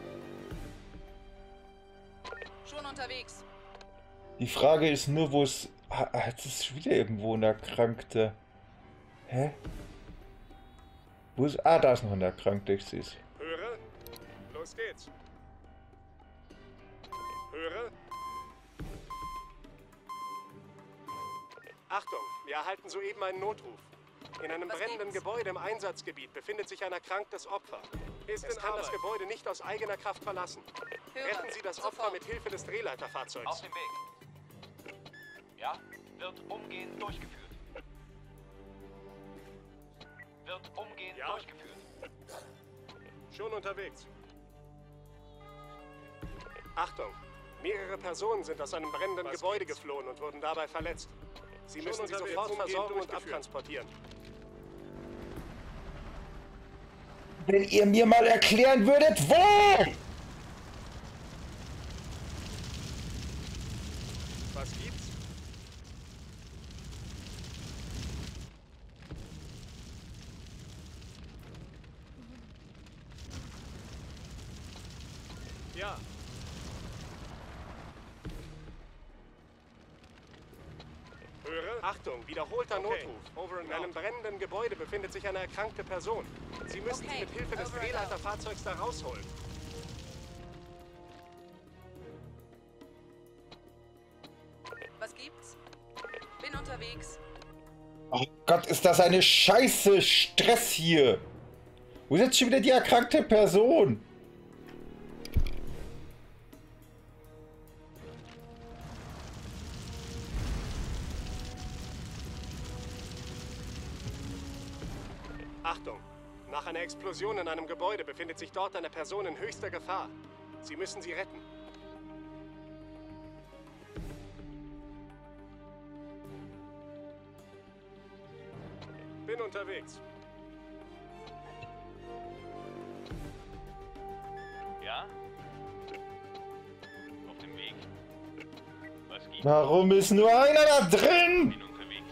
Schon unterwegs. Die Frage ist nur, wo es... Jetzt ist schon wieder irgendwo ein Erkrankter. Hä? Wo ist... Ah, da ist noch ein Erkrankter, ich sehe es. Höre. Los geht's. Höre. Achtung, wir erhalten soeben einen Notruf. In einem Was brennenden gibt's? Gebäude im Einsatzgebiet befindet sich ein erkranktes Opfer. Es kann das Gebäude nicht aus eigener Kraft verlassen. Höre. Retten Sie das Opfer Sofort. mit Hilfe des Drehleiterfahrzeugs. Auf dem Weg. Ja, wird umgehend durchgeführt. Wird umgehend Ja. durchgeführt. Schon unterwegs. Achtung! Mehrere Personen sind aus einem brennenden Gebäude geflohen und wurden dabei verletzt. Sie müssen sie sofort versorgen und abtransportieren. Wenn ihr mir mal erklären würdet, wo! Was gibt's? Ja. Höre. Achtung, wiederholter Notruf. In einem brennenden Gebäude befindet sich eine erkrankte Person. Sie müssen sie Okay, mit Hilfe des over and out. Drehleiterfahrzeugs da rausholen. Was gibt's? Bin unterwegs. Oh Gott, ist das eine Scheiße Stress hier! Wo ist jetzt schon wieder die erkrankte Person? Achtung! Nach einer Explosion in einem Gebäude befindet sich dort eine Person in höchster Gefahr. Sie müssen sie retten. Bin unterwegs. Ja? Auf dem Weg. Was gibt's? Warum ist nur einer da drin? Bin unterwegs.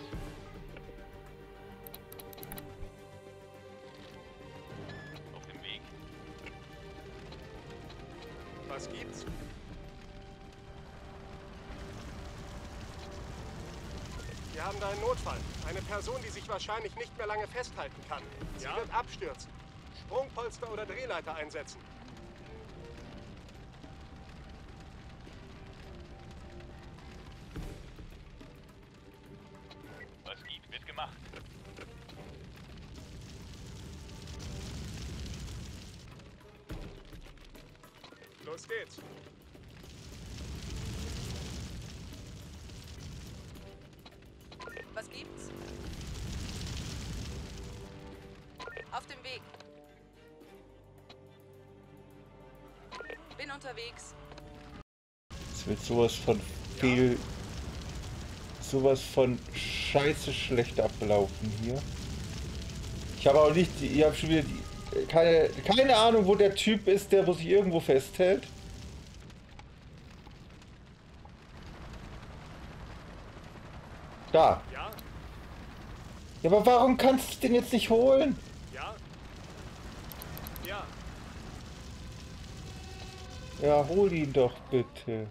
Auf dem Weg. Was gibt's? Wir haben da einen Notfall. Eine Person, die sich wahrscheinlich nicht mehr lange festhalten kann. Sie wird abstürzen. Sprungpolster oder Drehleiter einsetzen. Was gibt? Wird gemacht. Los geht's. Was gibt's? Auf dem Weg. Bin unterwegs. Es wird sowas von viel... sowas von scheiße schlecht ablaufen hier. Ich habe auch nicht... Ich habe schon wieder keine Ahnung, wo der Typ ist, der wo sich irgendwo festhält. Da. Ja? Ja, aber warum kannst du den jetzt nicht holen? Ja? Ja. Ja, hol ihn doch bitte.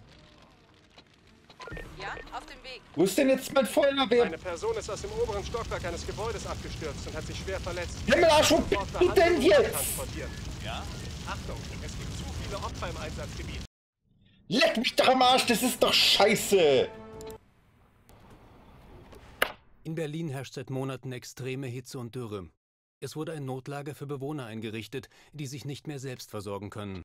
Ja, auf dem Weg. Wo ist denn jetzt mein Feuerwehr? Eine Person ist aus dem oberen Stockwerk eines Gebäudes abgestürzt und hat sich schwer verletzt. Himmelarsch, wo Sofort bist du denn behandeln und jetzt? transportieren. Ja? Achtung, es gibt zu viele Opfer im Einsatzgebiet. Leck mich doch am Arsch, das ist doch scheiße! In Berlin herrscht seit Monaten extreme Hitze und Dürre. Es wurde ein Notlager für Bewohner eingerichtet, die sich nicht mehr selbst versorgen können.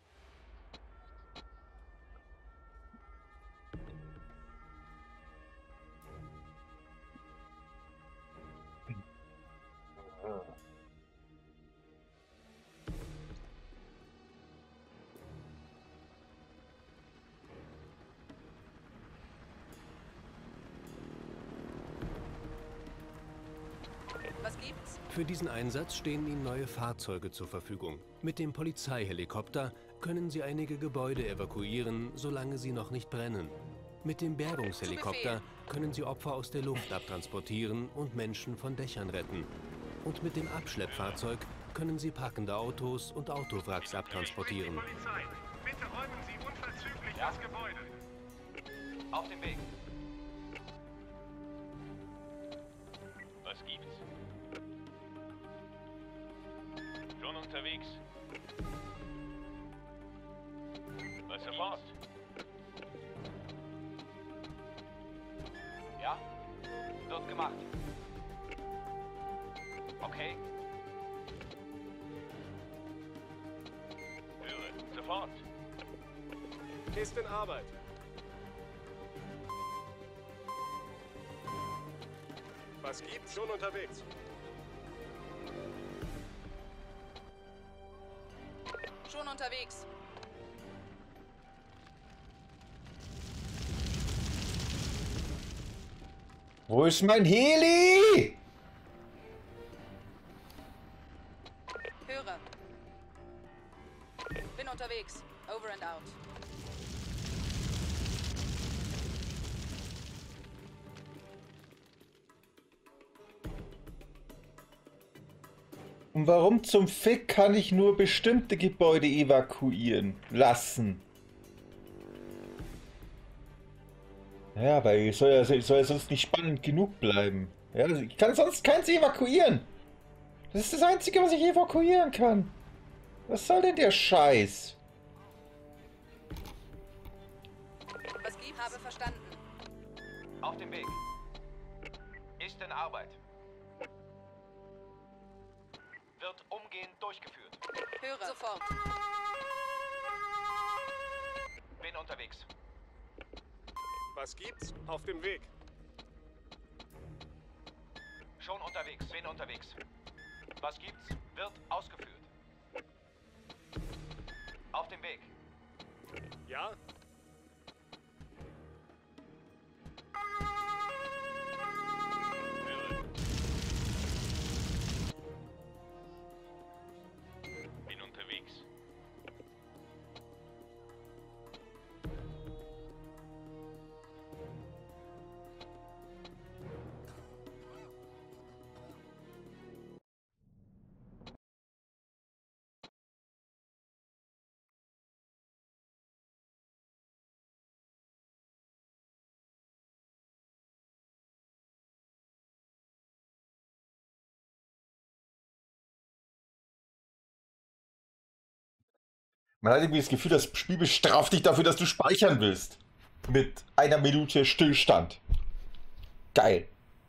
Was gibt's? Für diesen Einsatz stehen Ihnen neue Fahrzeuge zur Verfügung. Mit dem Polizeihelikopter können Sie einige Gebäude evakuieren, solange sie noch nicht brennen. Mit dem Bergungshelikopter können Sie Opfer aus der Luft abtransportieren und Menschen von Dächern retten. Und mit dem Abschleppfahrzeug können Sie parkende Autos und Autowracks abtransportieren. Polizei, bitte räumen Sie unverzüglich Ja? das Gebäude. Auf dem Weg. Was gibt's? Schon unterwegs. Was sofort? Ja? Wird gemacht. Okay. Höre, sofort. Ist in Arbeit. Was gibt's? Schon unterwegs. Schon unterwegs. Wo ist mein Heli? Höre. Bin unterwegs. Over and out. Und warum zum Fick kann ich nur bestimmte Gebäude evakuieren lassen? Ja, weil es soll ja sonst nicht spannend genug bleiben. Ja, also ich kann sonst keins evakuieren. Das ist das Einzige, was ich evakuieren kann. Was soll denn der Scheiß? Was gibt's? Habe verstanden. Auf dem Weg. Ist in Arbeit. Wird umgehend durchgeführt. Höre. Sofort. Bin unterwegs. Was gibt's? Auf dem Weg. Schon unterwegs. Bin unterwegs. Was gibt's? Wird ausgeführt. Auf dem Weg. Ja? Höre. Bin unterwegs. Man hat irgendwie das Gefühl, das Spiel bestraft dich dafür, dass du speichern willst. Mit einer Minute Stillstand. Geil.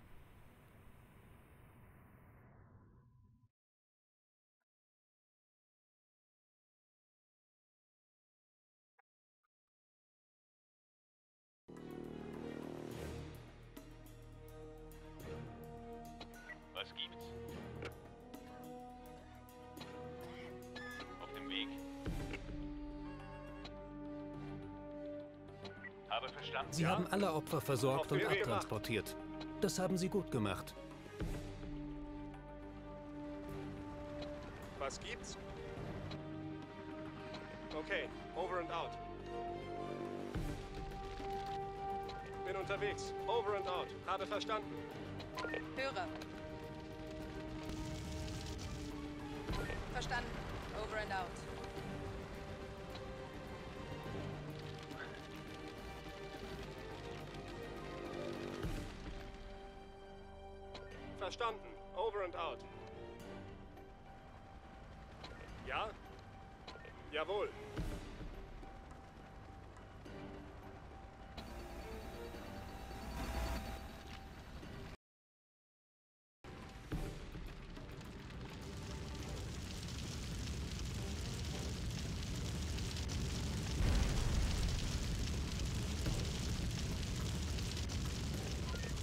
Was gibt's? Auf dem Weg. Habe verstanden. Sie haben alle Opfer versorgt Auf und den Weg. abtransportiert. Das haben Sie gut gemacht. Was gibt's? Okay, over and out. Bin unterwegs. Over and out. Habe verstanden. Höre. Verstanden. Over and out. Verstanden. Over and out. Ja? Jawohl.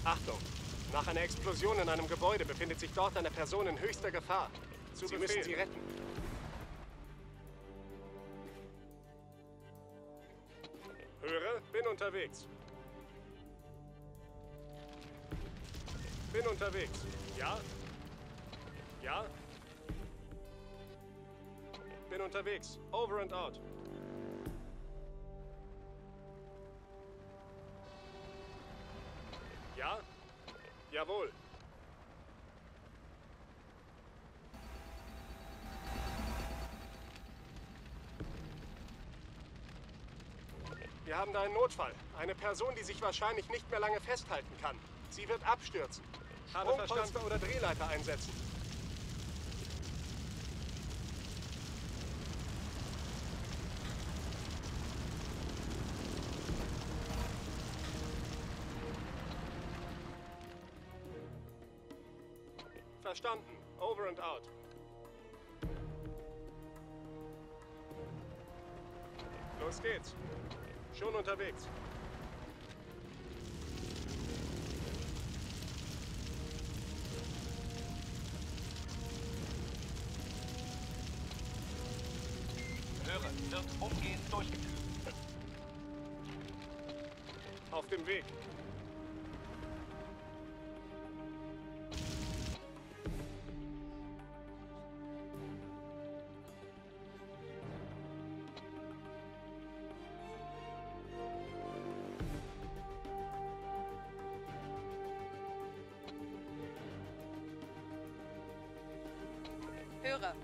Achtung! Nach einer Explosion in einem Gebäude befindet sich dort eine Person in höchster Gefahr. Sie müssen sie retten. Höre, bin unterwegs. Bin unterwegs. Ja? Ja? Bin unterwegs. Over and out. Ja? Jawohl. Wir haben da einen Notfall. Eine Person, die sich wahrscheinlich nicht mehr lange festhalten kann. Sie wird abstürzen. Sprungpolster oder Drehleiter einsetzen. Verstanden. Over and out. Los geht's. Schon unterwegs. Höre, wird umgehend durchgeführt. Auf dem Weg. Höre.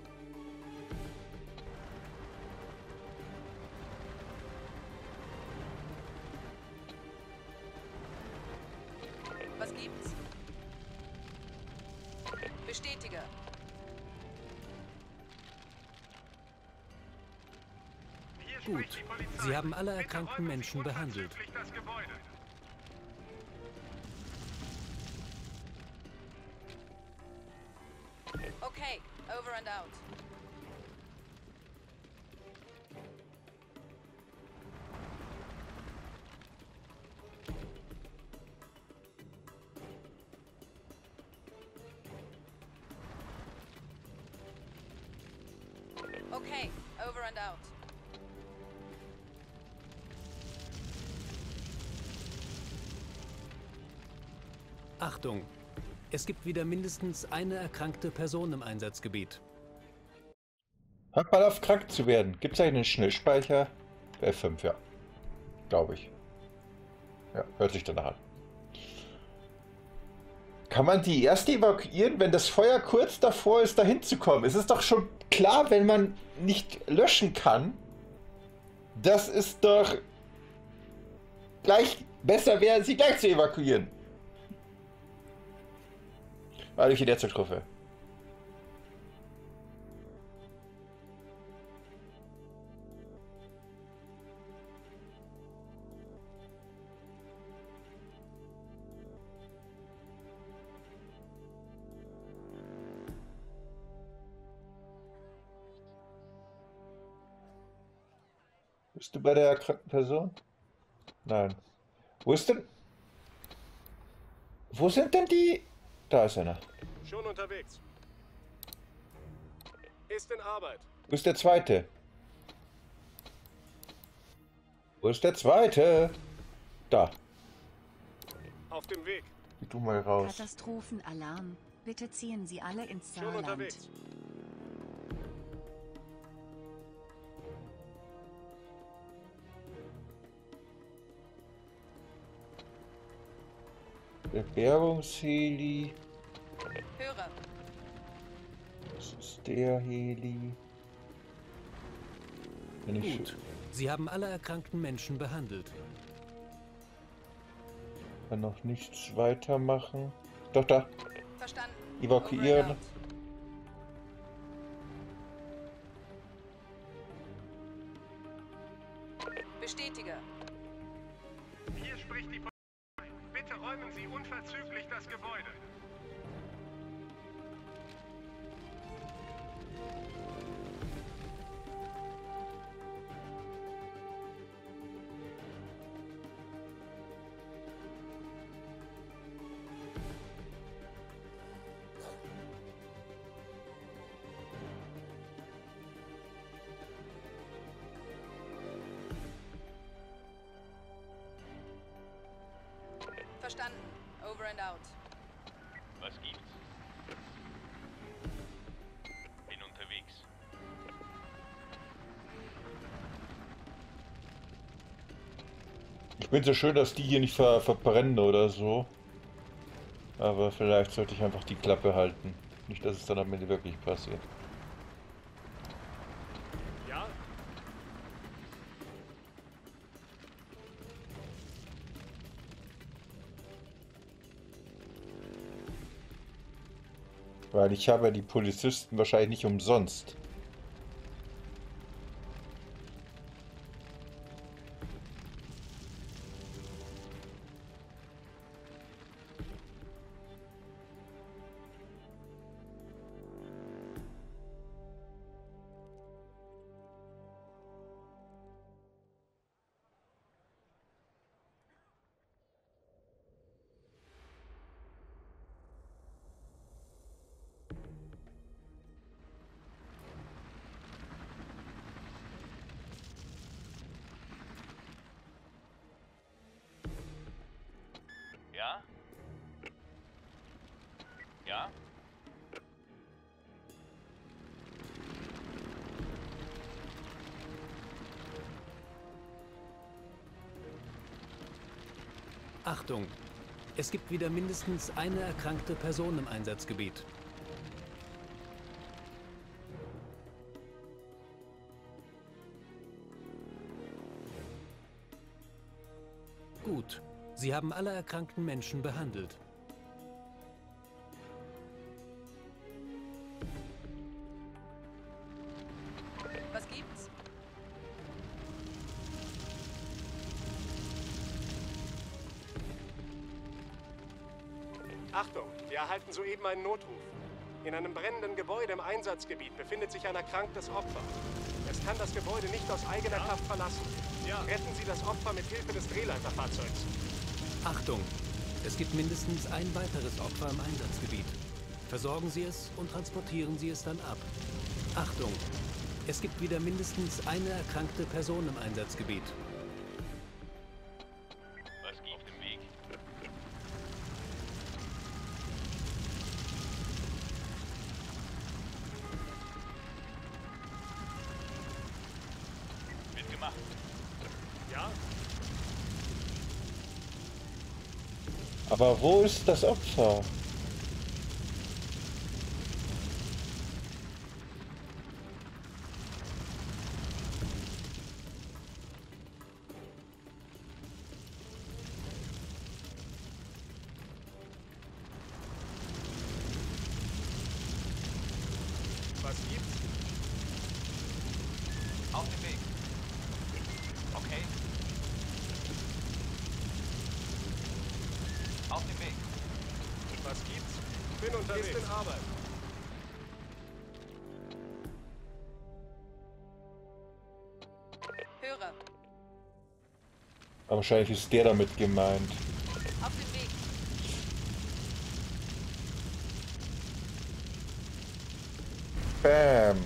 Was gibt's? Bestätige. Gut. Sie haben alle erkrankten Menschen behandelt. Okay, over and out. Okay, over and out. Achtung! Es gibt wieder mindestens eine erkrankte Person im Einsatzgebiet. Hört mal auf, krank zu werden. Gibt es eigentlich einen Schnellspeicher? F5, ja. Glaube ich. Ja, hört sich danach an. Kann man die erst evakuieren, wenn das Feuer kurz davor ist, dahin zu kommen? Es ist doch schon klar, wenn man nicht löschen kann, das ist doch gleich besser wäre, sie gleich zu evakuieren. War durch die Netzwerkgruppe. Bist du bei der erkrankten Person? Nein. Wo ist denn... Wo sind denn die... Da ist einer. Schon unterwegs. Ist in Arbeit. Wo ist der zweite? Wo ist der zweite? Da. Auf dem Weg. Geh du mal raus. Katastrophenalarm. Bitte ziehen Sie alle ins Schon Saarland. unterwegs. Bergungsheli. Höre. Das ist der Heli. Wenn ich Gut. Sie haben alle erkrankten Menschen behandelt. kann noch nichts weitermachen. Doch, da. Verstanden. Evakuieren. Over and out. Bestätige. Hier spricht die Polizei. Bitte räumen Sie unverzüglich das Gebäude. Verstanden. Over and out. Was gibt's? Bin unterwegs. Ich bin so schön, dass die hier nicht verbrennen oder so. Aber vielleicht sollte ich einfach die Klappe halten. Nicht, dass es dann am Ende wirklich passiert. Ja? Weil ich habe ja die Polizisten wahrscheinlich nicht umsonst. Ja? Ja? Achtung! Es gibt wieder mindestens eine erkrankte Person im Einsatzgebiet. Gut. Sie haben alle erkrankten Menschen behandelt. Was gibt's? Achtung, wir erhalten soeben einen Notruf. In einem brennenden Gebäude im Einsatzgebiet befindet sich ein erkranktes Opfer. Es kann das Gebäude nicht aus eigener Kraft verlassen. Retten Sie das Opfer mit Hilfe des Drehleiterfahrzeugs. Achtung! Es gibt mindestens ein weiteres Opfer im Einsatzgebiet. Versorgen Sie es und transportieren Sie es dann ab. Achtung! Es gibt wieder mindestens eine erkrankte Person im Einsatzgebiet. Was gibt auf dem Weg? Wird gemacht. Ja? Aber wo ist das Opfer? Was gibt's? Auf dem Weg. Okay. Auf dem Weg. Was gibt's? Bin unterwegs. Ist in Arbeit. Höre. Aber wahrscheinlich ist der damit gemeint. Auf dem Weg. Bam.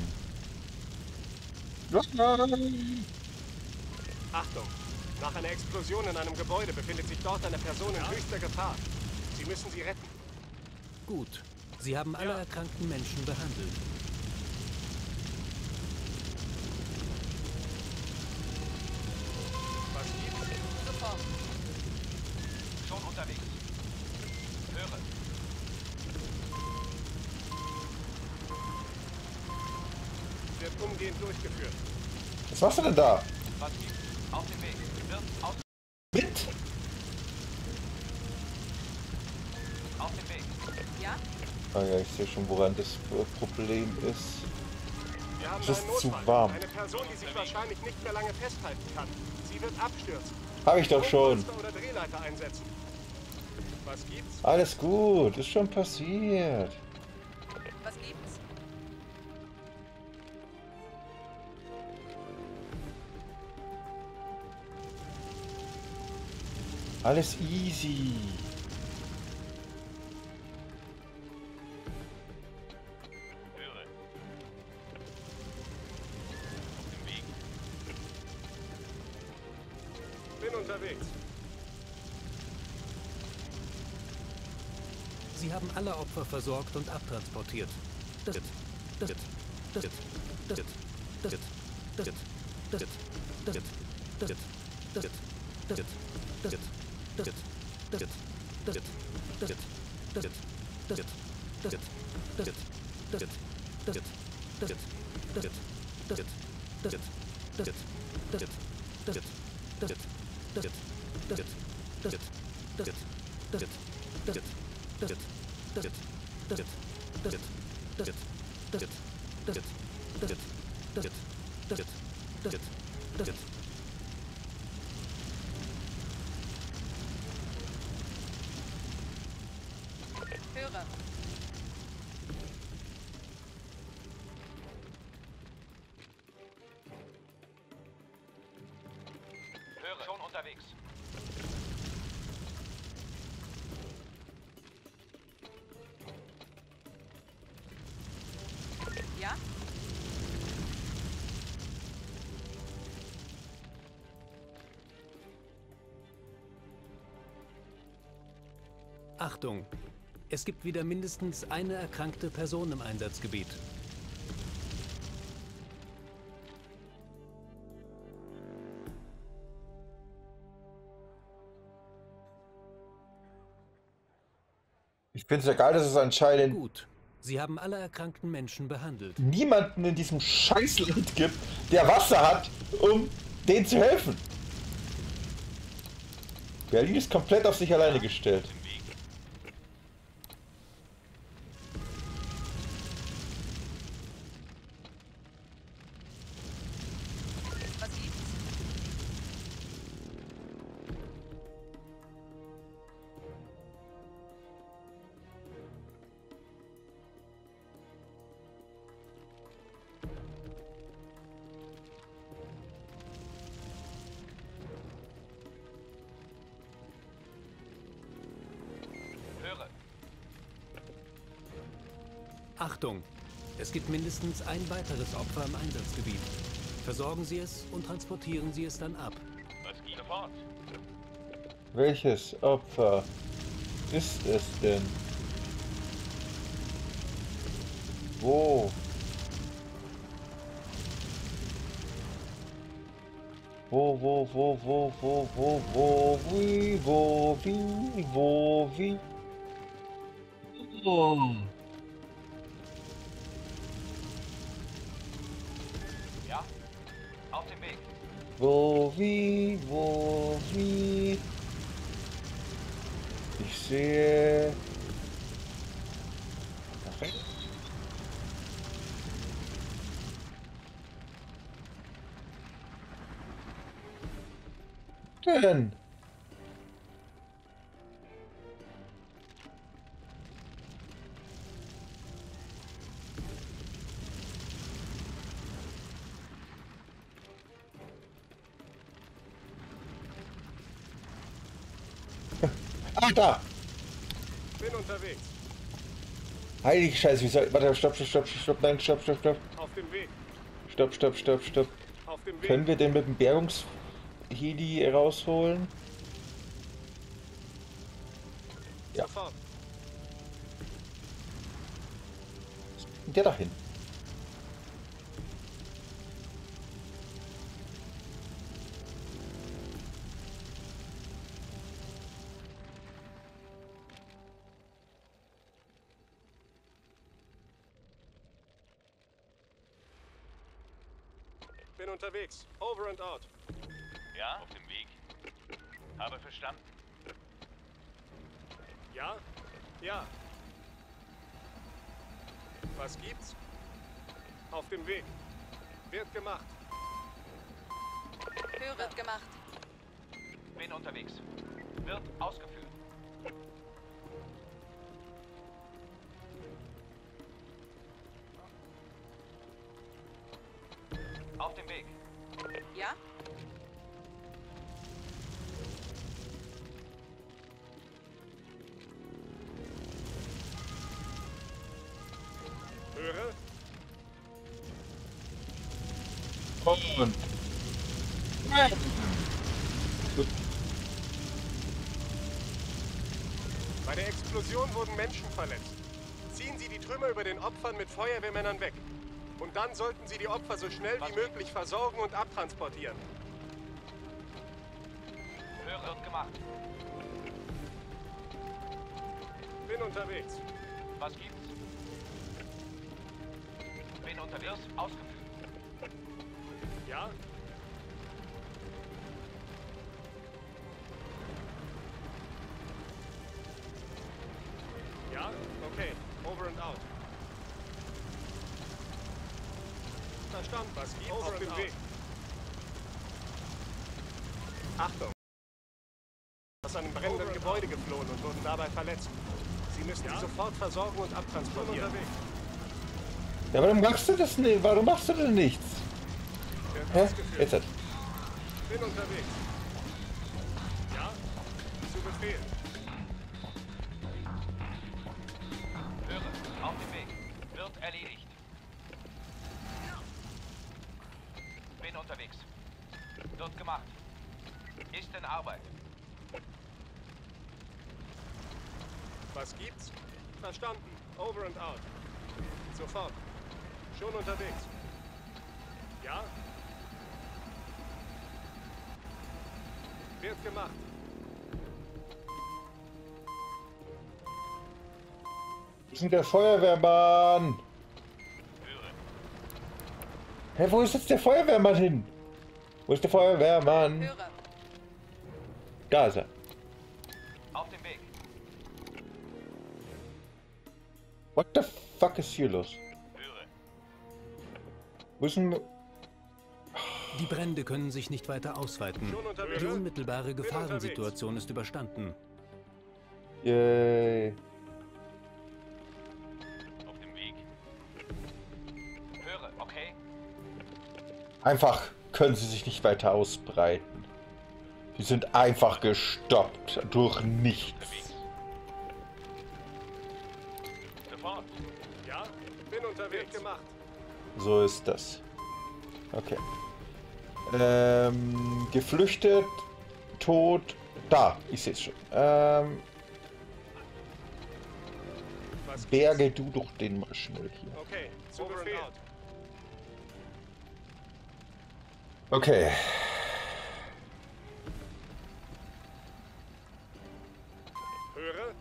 Achtung! Nach einer Explosion in einem Gebäude befindet sich dort eine Person in höchster Gefahr. Sie müssen sie retten. Gut. Sie haben alle erkrankten Menschen behandelt. Was gibt's? Sofort. Schon unterwegs. Höre. Wird umgehend durchgeführt. Was machst du denn da? Was gibt's? Auf dem Weg. Wird aus Mit? auf dem Weg. Ja? Ah ja, ich sehe schon, woran das Problem ist. Wir haben Es da ist einen zu Notfall. warm. Eine Person, die sich wahrscheinlich nicht mehr lange festhalten kann. Sie wird abstürzen. Habe ich doch schon. Notfallster oder Drehleiter einsetzen. Was gibt's? Alles gut, ist schon passiert. Was gibt's? Alles easy. Höre. Auf dem Weg. Bin unterwegs. Sie haben alle Opfer versorgt und abtransportiert. Höre. Höre. Schon unterwegs. Ja? Achtung! Es gibt wieder mindestens eine erkrankte Person im Einsatzgebiet. Ich finde es ja geil, dass es anscheinend Gut. Sie haben alle erkrankten Menschen behandelt. niemanden in diesem Scheißland gibt, der Wasser hat, um denen zu helfen. Berlin ist komplett auf sich alleine gestellt. Was gibt's? Höre. Achtung! Es gibt mindestens ein weiteres Opfer im Einsatzgebiet. Versorgen Sie es und transportieren Sie es dann ab. Was geht sofort? Welches Opfer ist es denn? Wo? Wie? Oh. Ja? Auf dem Weg. Wie? Ich sehe... Nach rechts? Denn? Ah, da! Bin unterwegs. Heilige Scheiße, wie soll... Warte, stopp, nein, stopp. Auf dem Weg. Stopp. Auf dem Weg. Können wir den mit dem Bergungsheli rausholen? Ja. Sofort. Der dahin. Bin unterwegs. Over and out. Ja? Auf dem Weg. Habe verstanden. Ja? Ja. Was gibt's? Auf dem Weg. Wird gemacht. Höre. Wird gemacht. Bin unterwegs. Wird ausgeführt. Auf dem Weg. Ja? Höre. Und... Bei der Explosion wurden Menschen verletzt. Ziehen Sie die Trümmer über den Opfern mit Feuerwehrmännern weg. Und dann sollten Sie die Opfer so schnell wie möglich versorgen und abtransportieren. Höre, wird gemacht. Bin unterwegs. Was gibt's? Bin unterwegs. Ausgeführt. Ja? Ja? Okay. Over and out. Verstanden. Was gibt's? Over auf dem Weg. Achtung! Aus einem brennenden Gebäude geflohen und wurden dabei verletzt. Sie müssen sie sofort versorgen und abtransportieren. Ja, warum machst du das nicht? Warum machst du denn nichts? Hä? Jetzt hat. Bin unterwegs. Ja? Zu Befehl. Höre, auf dem Weg. Wird erledigt. Bin unterwegs. Wird gemacht. Ist in Arbeit. Was gibt's? Verstanden. Over and out. Sofort. Schon unterwegs. Ja? Wird gemacht. Wo ist denn der Feuerwehrmann? Höre. Hä, wo ist jetzt der Feuerwehrmann hin? Wo ist der Feuerwehrmann? Höre. Da ist er. Auf dem Weg. What the fuck ist hier los? Höre. Wo ist denn... Die Brände können sich nicht weiter ausweiten. Schon unterwegs. Die unmittelbare Gefahrensituation ist überstanden. Yay. Auf dem Weg. Höre, okay. Einfach können sie sich nicht weiter ausbreiten. Die sind einfach gestoppt durch nichts. Sofort. Ja? Bin unterwegs. Wird gemacht. So ist das. Okay. Geflüchtet, tot, da, ich sehe es schon. Was gibt's? Berge du doch den mal schnell hier. Okay. Zu Befehl. Okay. Höre.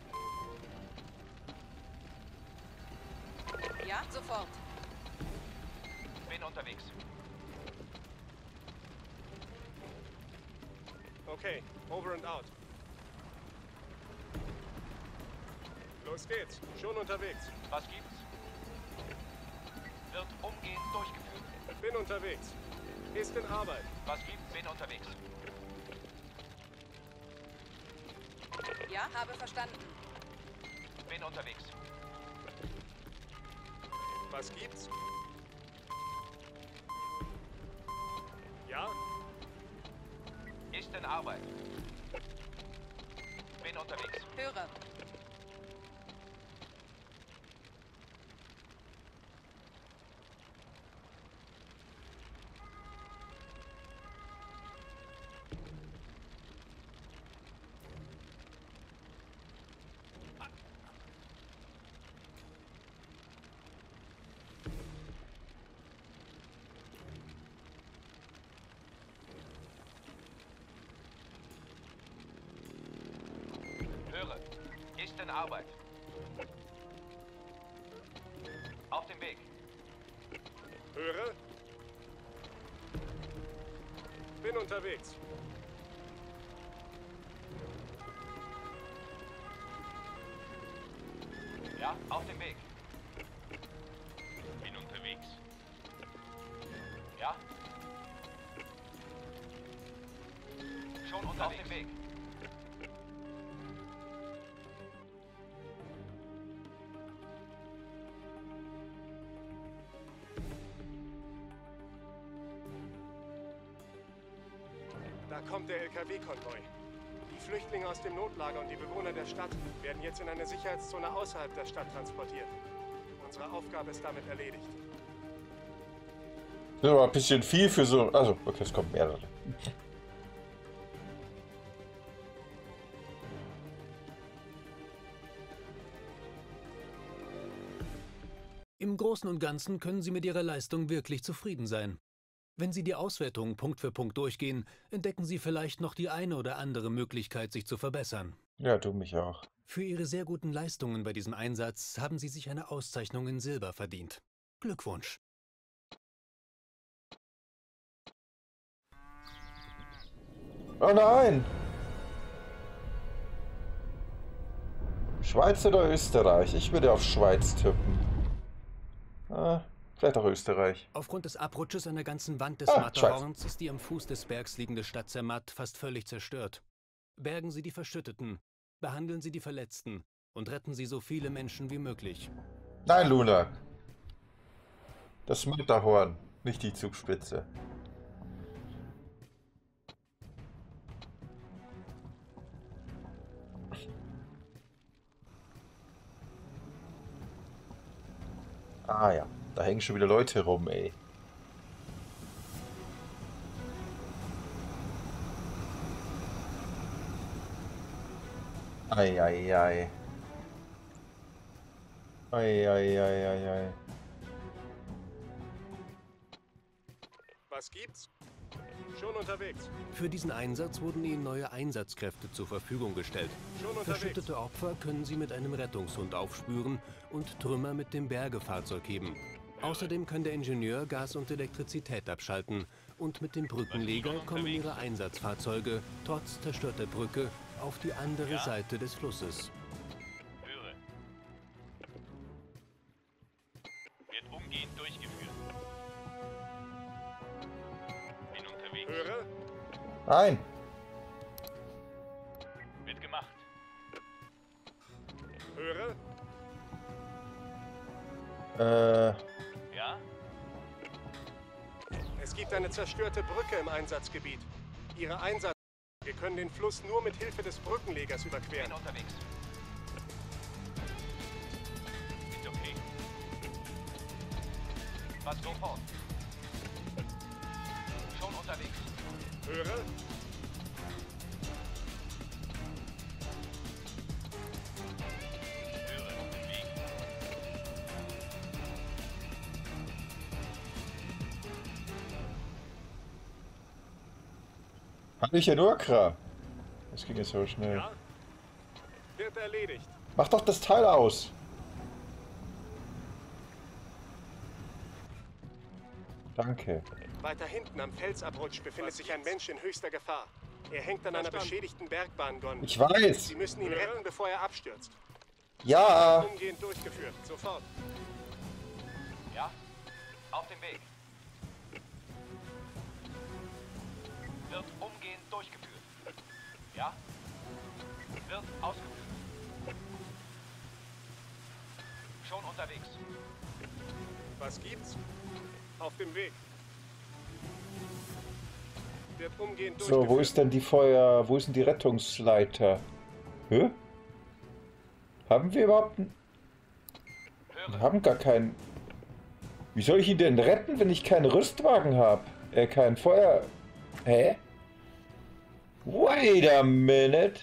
Ja? Sofort. Bin unterwegs. Okay. Over and out. Los geht's. Schon unterwegs. Was gibt's? Wird umgehend durchgeführt. Bin unterwegs. Ist in Arbeit. Was gibt's? Bin unterwegs. Ja? Habe verstanden. Bin unterwegs. Was gibt's? Ja? Ist in Arbeit. Bin unterwegs. Höre. Höre. Ist in Arbeit. Auf dem Weg. Höre. Bin unterwegs. Ja, auf dem Weg. Bin unterwegs. Ja? Schon unterwegs. Auf dem Weg. Da kommt der LKW-Konvoi. Die Flüchtlinge aus dem Notlager und die Bewohner der Stadt werden jetzt in eine Sicherheitszone außerhalb der Stadt transportiert. Unsere Aufgabe ist damit erledigt. Das ist aber ein bisschen viel für so... Also, okay, es kommen mehrere. Im Großen und Ganzen können Sie mit Ihrer Leistung wirklich zufrieden sein. Wenn Sie die Auswertung Punkt für Punkt durchgehen, entdecken Sie vielleicht noch die eine oder andere Möglichkeit, sich zu verbessern. Ja, du mich auch. Für Ihre sehr guten Leistungen bei diesem Einsatz haben Sie sich eine Auszeichnung in Silber verdient. Glückwunsch! Oh nein! Schweiz oder Österreich? Ich würde auf Schweiz tippen. Ah, vielleicht auch Österreich. Aufgrund des Abrutsches an der ganzen Wand des Scheiße. Matterhorns ist die am Fuß des Bergs liegende Stadt Zermatt fast völlig zerstört. Bergen Sie die Verschütteten, behandeln Sie die Verletzten und retten Sie so viele Menschen wie möglich. Nein, Luna. Das Matterhorn, nicht die Zugspitze. Ah ja, da hängen schon wieder Leute rum, ey. Eieiei. Eieiei. Was gibt's? Schon unterwegs. Für diesen Einsatz wurden Ihnen neue Einsatzkräfte zur Verfügung gestellt. Schon unterwegs. Verschüttete Opfer können Sie mit einem Rettungshund aufspüren und Trümmer mit dem Bergefahrzeug heben. Außerdem kann der Ingenieur Gas und Elektrizität abschalten und mit dem Brückenleger kommen Ihre Einsatzfahrzeuge trotz zerstörter Brücke auf die andere Seite des Flusses. Höre. Wird umgehend durchgeführt. Bin unterwegs. Höre. Nein! Wird gemacht. Höre. Ja? Es gibt eine zerstörte Brücke im Einsatzgebiet. Ihre Einsatzkräfte können den Fluss nur mit Hilfe des Brückenlegers überqueren. Bin unterwegs. Ist okay. Was sofort? Schon unterwegs. Höre. Höre. Bewegen. Hallöchen Urkra. Das ging jetzt so schnell. Ja. Wird erledigt. Mach doch das Teil aus. Danke. Weiter hinten am Felsabrutsch befindet sich ein Mensch in höchster Gefahr. Er hängt an einer beschädigten Bergbahngonde. Ich weiß. Sie müssen ihn retten, bevor er abstürzt. Ja. Umgehend durchgeführt. Sofort. Ja? Auf dem Weg. Wird umgehend durchgeführt. Ja? Wird ausgeführt. Schon unterwegs. Was gibt's? Auf dem Weg. Wird umgehend So, wo durchgeführt. ist denn die Feuer... Wo ist denn die Rettungsleiter? Hä? Haben wir überhaupt... Wir haben gar keinen... Wie soll ich ihn denn retten, wenn ich keinen Rüstwagen habe? Kein Feuer... Hä? Wait a minute.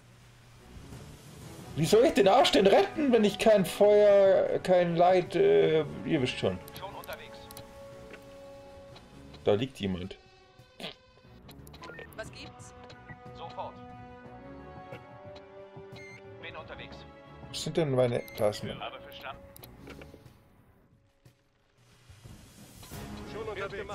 Wie soll ich den Arsch denn retten, wenn ich kein Feuer, kein Leid... ihr wisst schon. Schon unterwegs. Da liegt jemand. Was gibt's? Sofort. Bin unterwegs. Wo sind denn meine... Da ist eine... Habe verstanden. Schon unterwegs.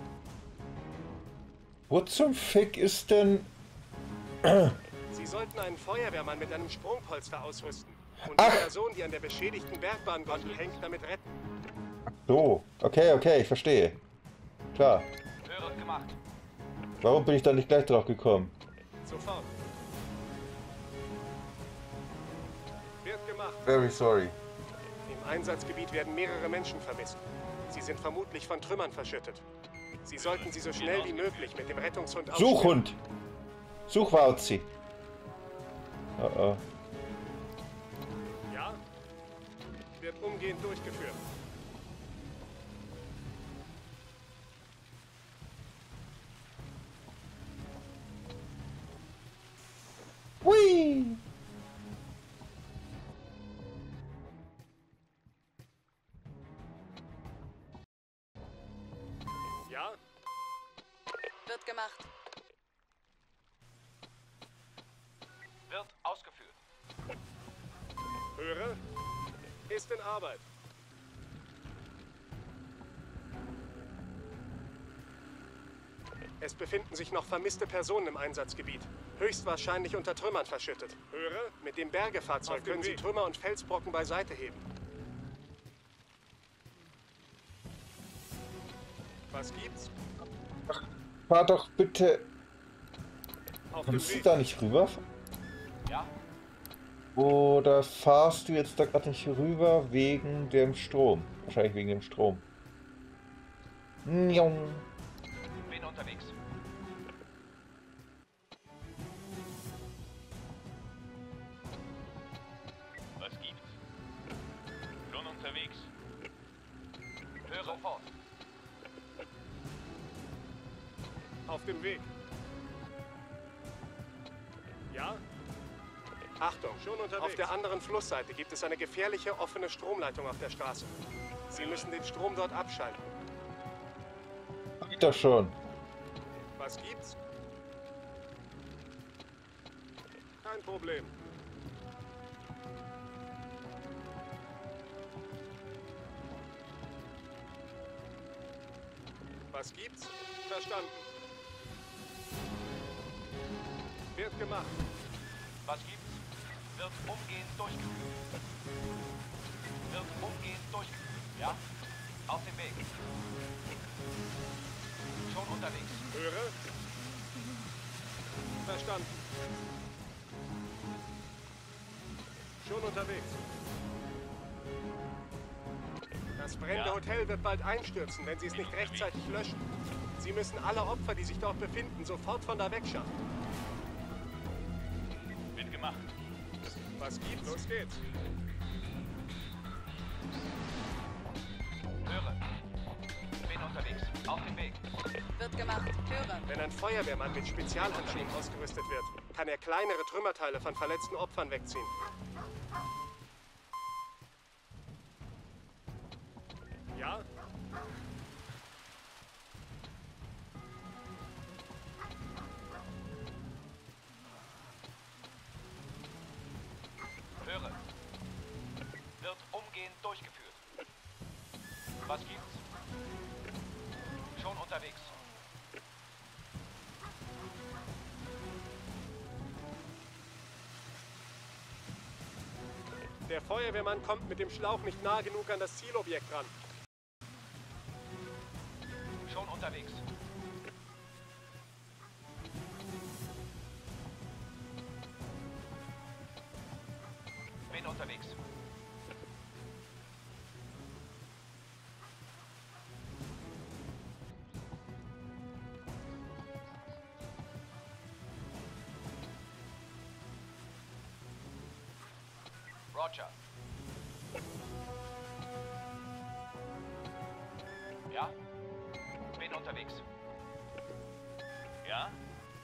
Wo zum Fick ist denn... Sie sollten einen Feuerwehrmann mit einem Sprungpolster ausrüsten. Und Ach. die Person, die an der beschädigten Bergbahngondel hängt, damit retten. So, okay, ich verstehe. Klar. Höre gemacht. Warum bin ich da nicht gleich drauf gekommen? Sofort. Wird gemacht. Very sorry. Im Einsatzgebiet werden mehrere Menschen vermisst. Sie sind vermutlich von Trümmern verschüttet. Sie sollten sie so schnell wie möglich mit dem Rettungshund aufstellen. Suchhund! Suchwauzi! Oh oh. Ja? Wird umgehend durchgeführt. Hui! Ja? Wird gemacht. Wird ausgeführt. Höre. Ist in Arbeit. Es befinden sich noch vermisste Personen im Einsatzgebiet. Höchstwahrscheinlich unter Trümmern verschüttet. Höre. Mit dem Bergefahrzeug können Sie Trümmer und Felsbrocken beiseite heben. Was gibt's? Fahr doch bitte. Auf dem Kommst du Weg. da nicht rüber? Ja? Oder fahrst du jetzt da gerade nicht rüber wegen dem Strom? Wahrscheinlich wegen dem Strom. Njong. Bin unterwegs. Was gibt's? Schon unterwegs. Höre sofort. Auf dem Weg. Ja? Achtung, schon unterwegs. Auf der anderen Flussseite gibt es eine gefährliche offene Stromleitung auf der Straße. Sie müssen den Strom dort abschalten. Geht doch schon. Was gibt's? Kein Problem. Was gibt's? Verstanden. Wird gemacht. Was gibt's? Wird umgehend durchgeführt. Wird umgehend durchgeführt. Ja? Auf dem Weg. Schon unterwegs. Höre. Verstanden. Schon unterwegs. Das brennende Ja. Hotel wird bald einstürzen, wenn Sie es nicht rechtzeitig löschen. Sie müssen alle Opfer, die sich dort befinden, sofort von da wegschaffen. Wird gemacht. Was gibt's? Los geht's. Höre. Bin unterwegs. Auf dem Weg. Wird gemacht. Höre. Wenn ein Feuerwehrmann mit Spezialhandschuhen ausgerüstet wird, kann er kleinere Trümmerteile von verletzten Opfern wegziehen. Ja? Höre. Wird umgehend durchgeführt. Was gibt's? Schon unterwegs. Der Feuerwehrmann kommt mit dem Schlauch nicht nah genug an das Zielobjekt ran. Schon unterwegs. Bin unterwegs. Roger. Ja? Bin unterwegs. Ja?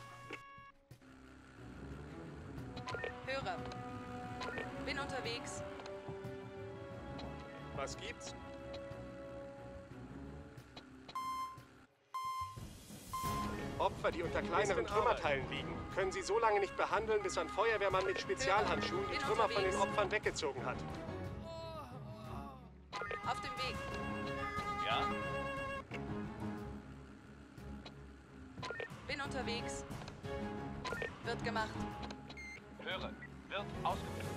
Höre. Bin unterwegs. Was gibt's? Opfer, die unter kleineren Trümmerteilen liegen, können Sie so lange nicht behandeln, bis ein Feuerwehrmann mit Spezialhandschuhen die Trümmer von den Opfern weggezogen hat. Auf dem Weg. Ja? Bin unterwegs. Wird gemacht. Höre. Wird ausgeführt.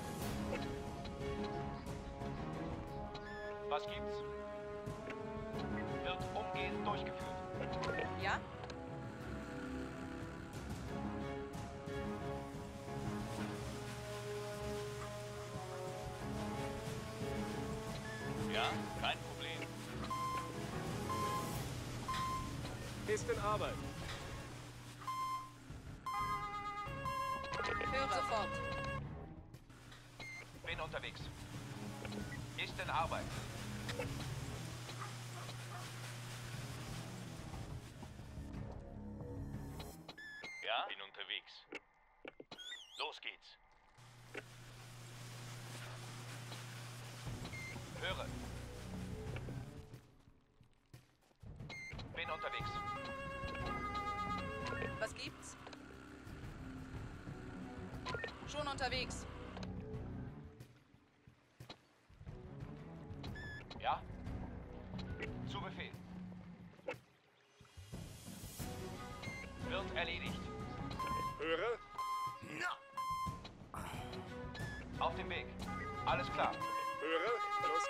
Was gibt's? Wird umgehend durchgeführt. Ja? Ja? Kein Problem. Ist in Arbeit. Höre. Sofort. Bin unterwegs. Ist in Arbeit. Ja? Bin unterwegs. Los geht's. Höre. Bin Bin unterwegs. Was gibt's? Schon unterwegs. Ja? Zu Befehl. Wird erledigt. Höre. Auf dem Weg. Alles klar. Höre. Los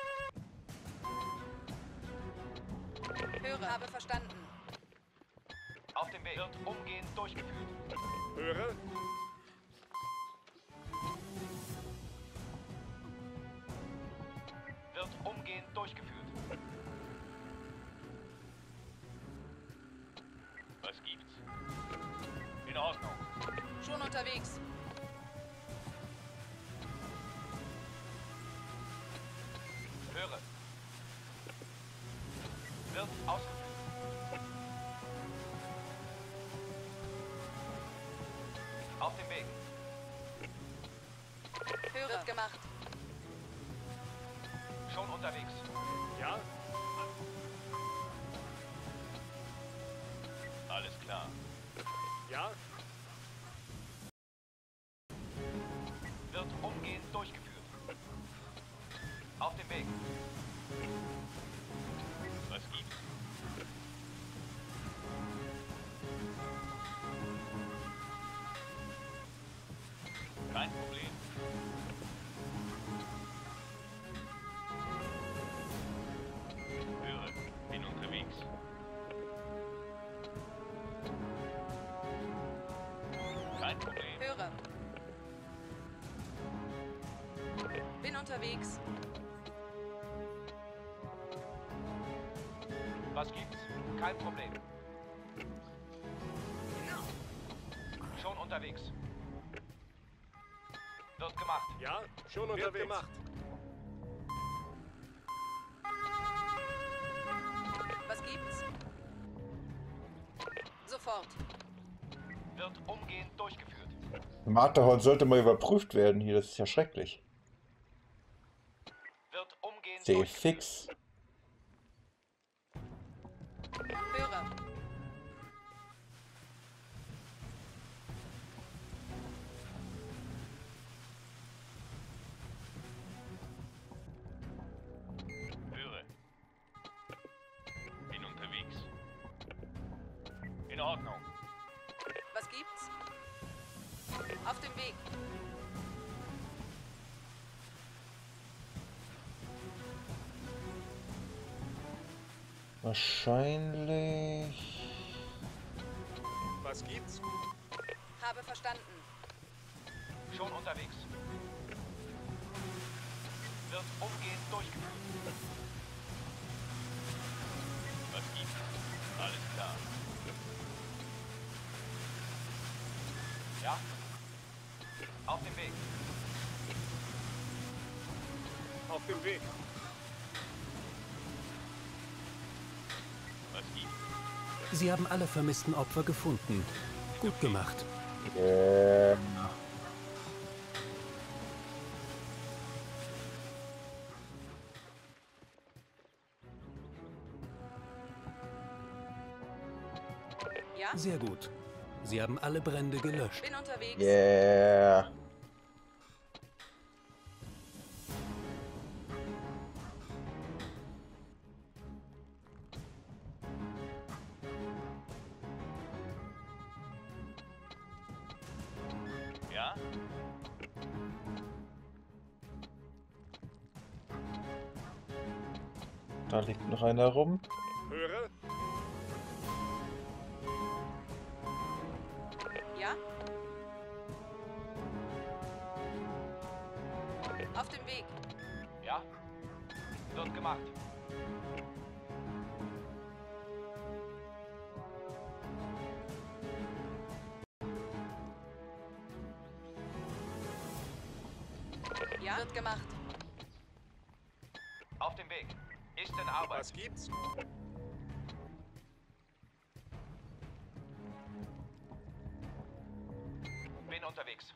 geht's. Höre, habe verstanden. Auf dem Weg. Wird umgehend durchgeführt. Höre. Wird umgehend durchgeführt. Was gibt's? In Ordnung. Schon unterwegs. Höre. Wird ausgeführt. Auf dem Weg. Höre. Wird gemacht. Schon unterwegs. Ja. Alles klar. Ja. Wird umgehend durchgeführt. Auf dem Weg. Was gibt's? Kein Problem. Höre, bin unterwegs. Kein Problem. Höre. Bin unterwegs. Was gibt's? Kein Problem. Schon unterwegs. Wird gemacht. Ja. Schon unterwegs. Wird gemacht. Was gibt's? Sofort. Wird umgehend durchgeführt. Matterhorn sollte mal überprüft werden hier, das ist ja schrecklich. Wird umgehend Sehr durchgeführt. fix. Höre. Höre. Bin unterwegs. In Ordnung. Was gibt's? Auf dem Weg. Wahrscheinlich. Was gibt's? Habe verstanden. Schon unterwegs. Wird umgehend durchgeführt. Was gibt's? Alles klar. Ja? Auf dem Weg. Auf dem Weg. Was gibt's? Sie haben alle vermissten Opfer gefunden. Gut gemacht. Ja? Sehr gut. Sie haben alle Brände gelöscht. Bin unterwegs. Yeah. Ja? Da liegt noch einer rum. Höre. Ja? Auf dem Weg. Ja? Wird gemacht. Ja? Wird gemacht. Auf dem Weg. Ist in Arbeit. Was gibt's? Bin unterwegs.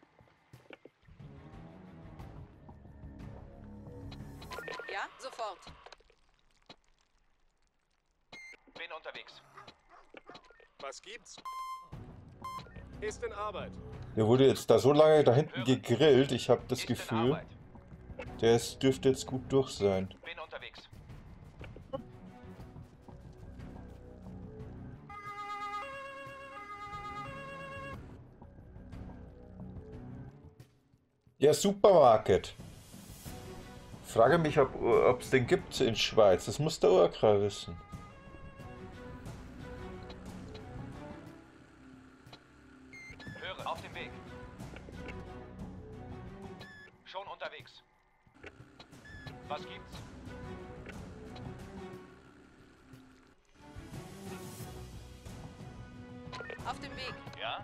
Ja? Sofort. Bin unterwegs. Was gibt's? Ist in Arbeit. Der wurde jetzt da so lange da hinten gegrillt, ich habe das Ist in Gefühl, Arbeit. dürfte jetzt gut durch sein. Bin unterwegs. Ja, Supermarkt. Frage mich, ob es den gibt in Schweiz. Das muss der Urkra wissen. Höre, auf dem Weg. Schon unterwegs. Was gibt's? Auf dem Weg. Ja?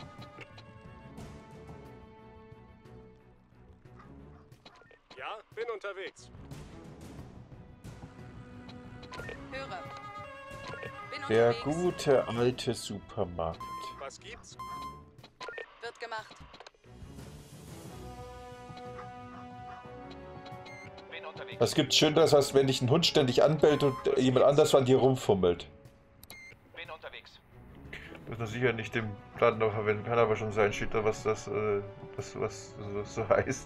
Ja, bin unterwegs. Höre. Bin Der unterwegs. gute alte Supermarkt. Was gibt's? Wird gemacht. Bin unterwegs. Was gibt's Schöneres, als wenn dich ein Hund ständig anbellt und jemand anders an dir rumfummelt? Bin unterwegs. Das ist sicher nicht dem Plan noch verwenden, kann aber schon sein, steht da, was das so heißt.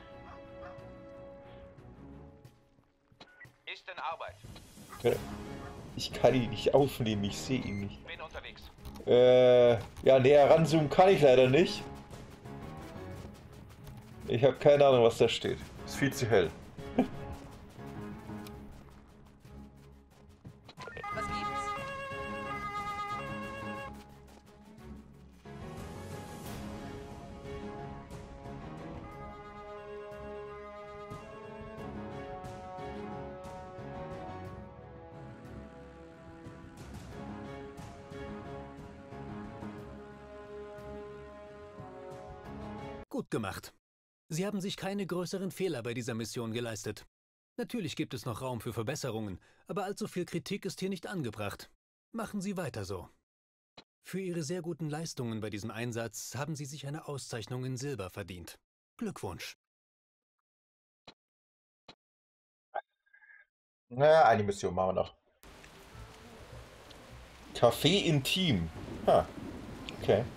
Ist in Arbeit. Ich kann ihn nicht aufnehmen, ich sehe ihn nicht. Bin unterwegs. Ja, näher ranzoomen kann ich leider nicht. Ich habe keine Ahnung, was da steht. Ist viel zu hell. Was gibt's? Gut gemacht. Sie haben sich keine größeren Fehler bei dieser Mission geleistet. Natürlich gibt es noch Raum für Verbesserungen, aber allzu viel Kritik ist hier nicht angebracht. Machen Sie weiter so. Für Ihre sehr guten Leistungen bei diesem Einsatz haben Sie sich eine Auszeichnung in Silber verdient. Glückwunsch. Na, eine Mission machen wir noch. Café Intim. Ha, okay.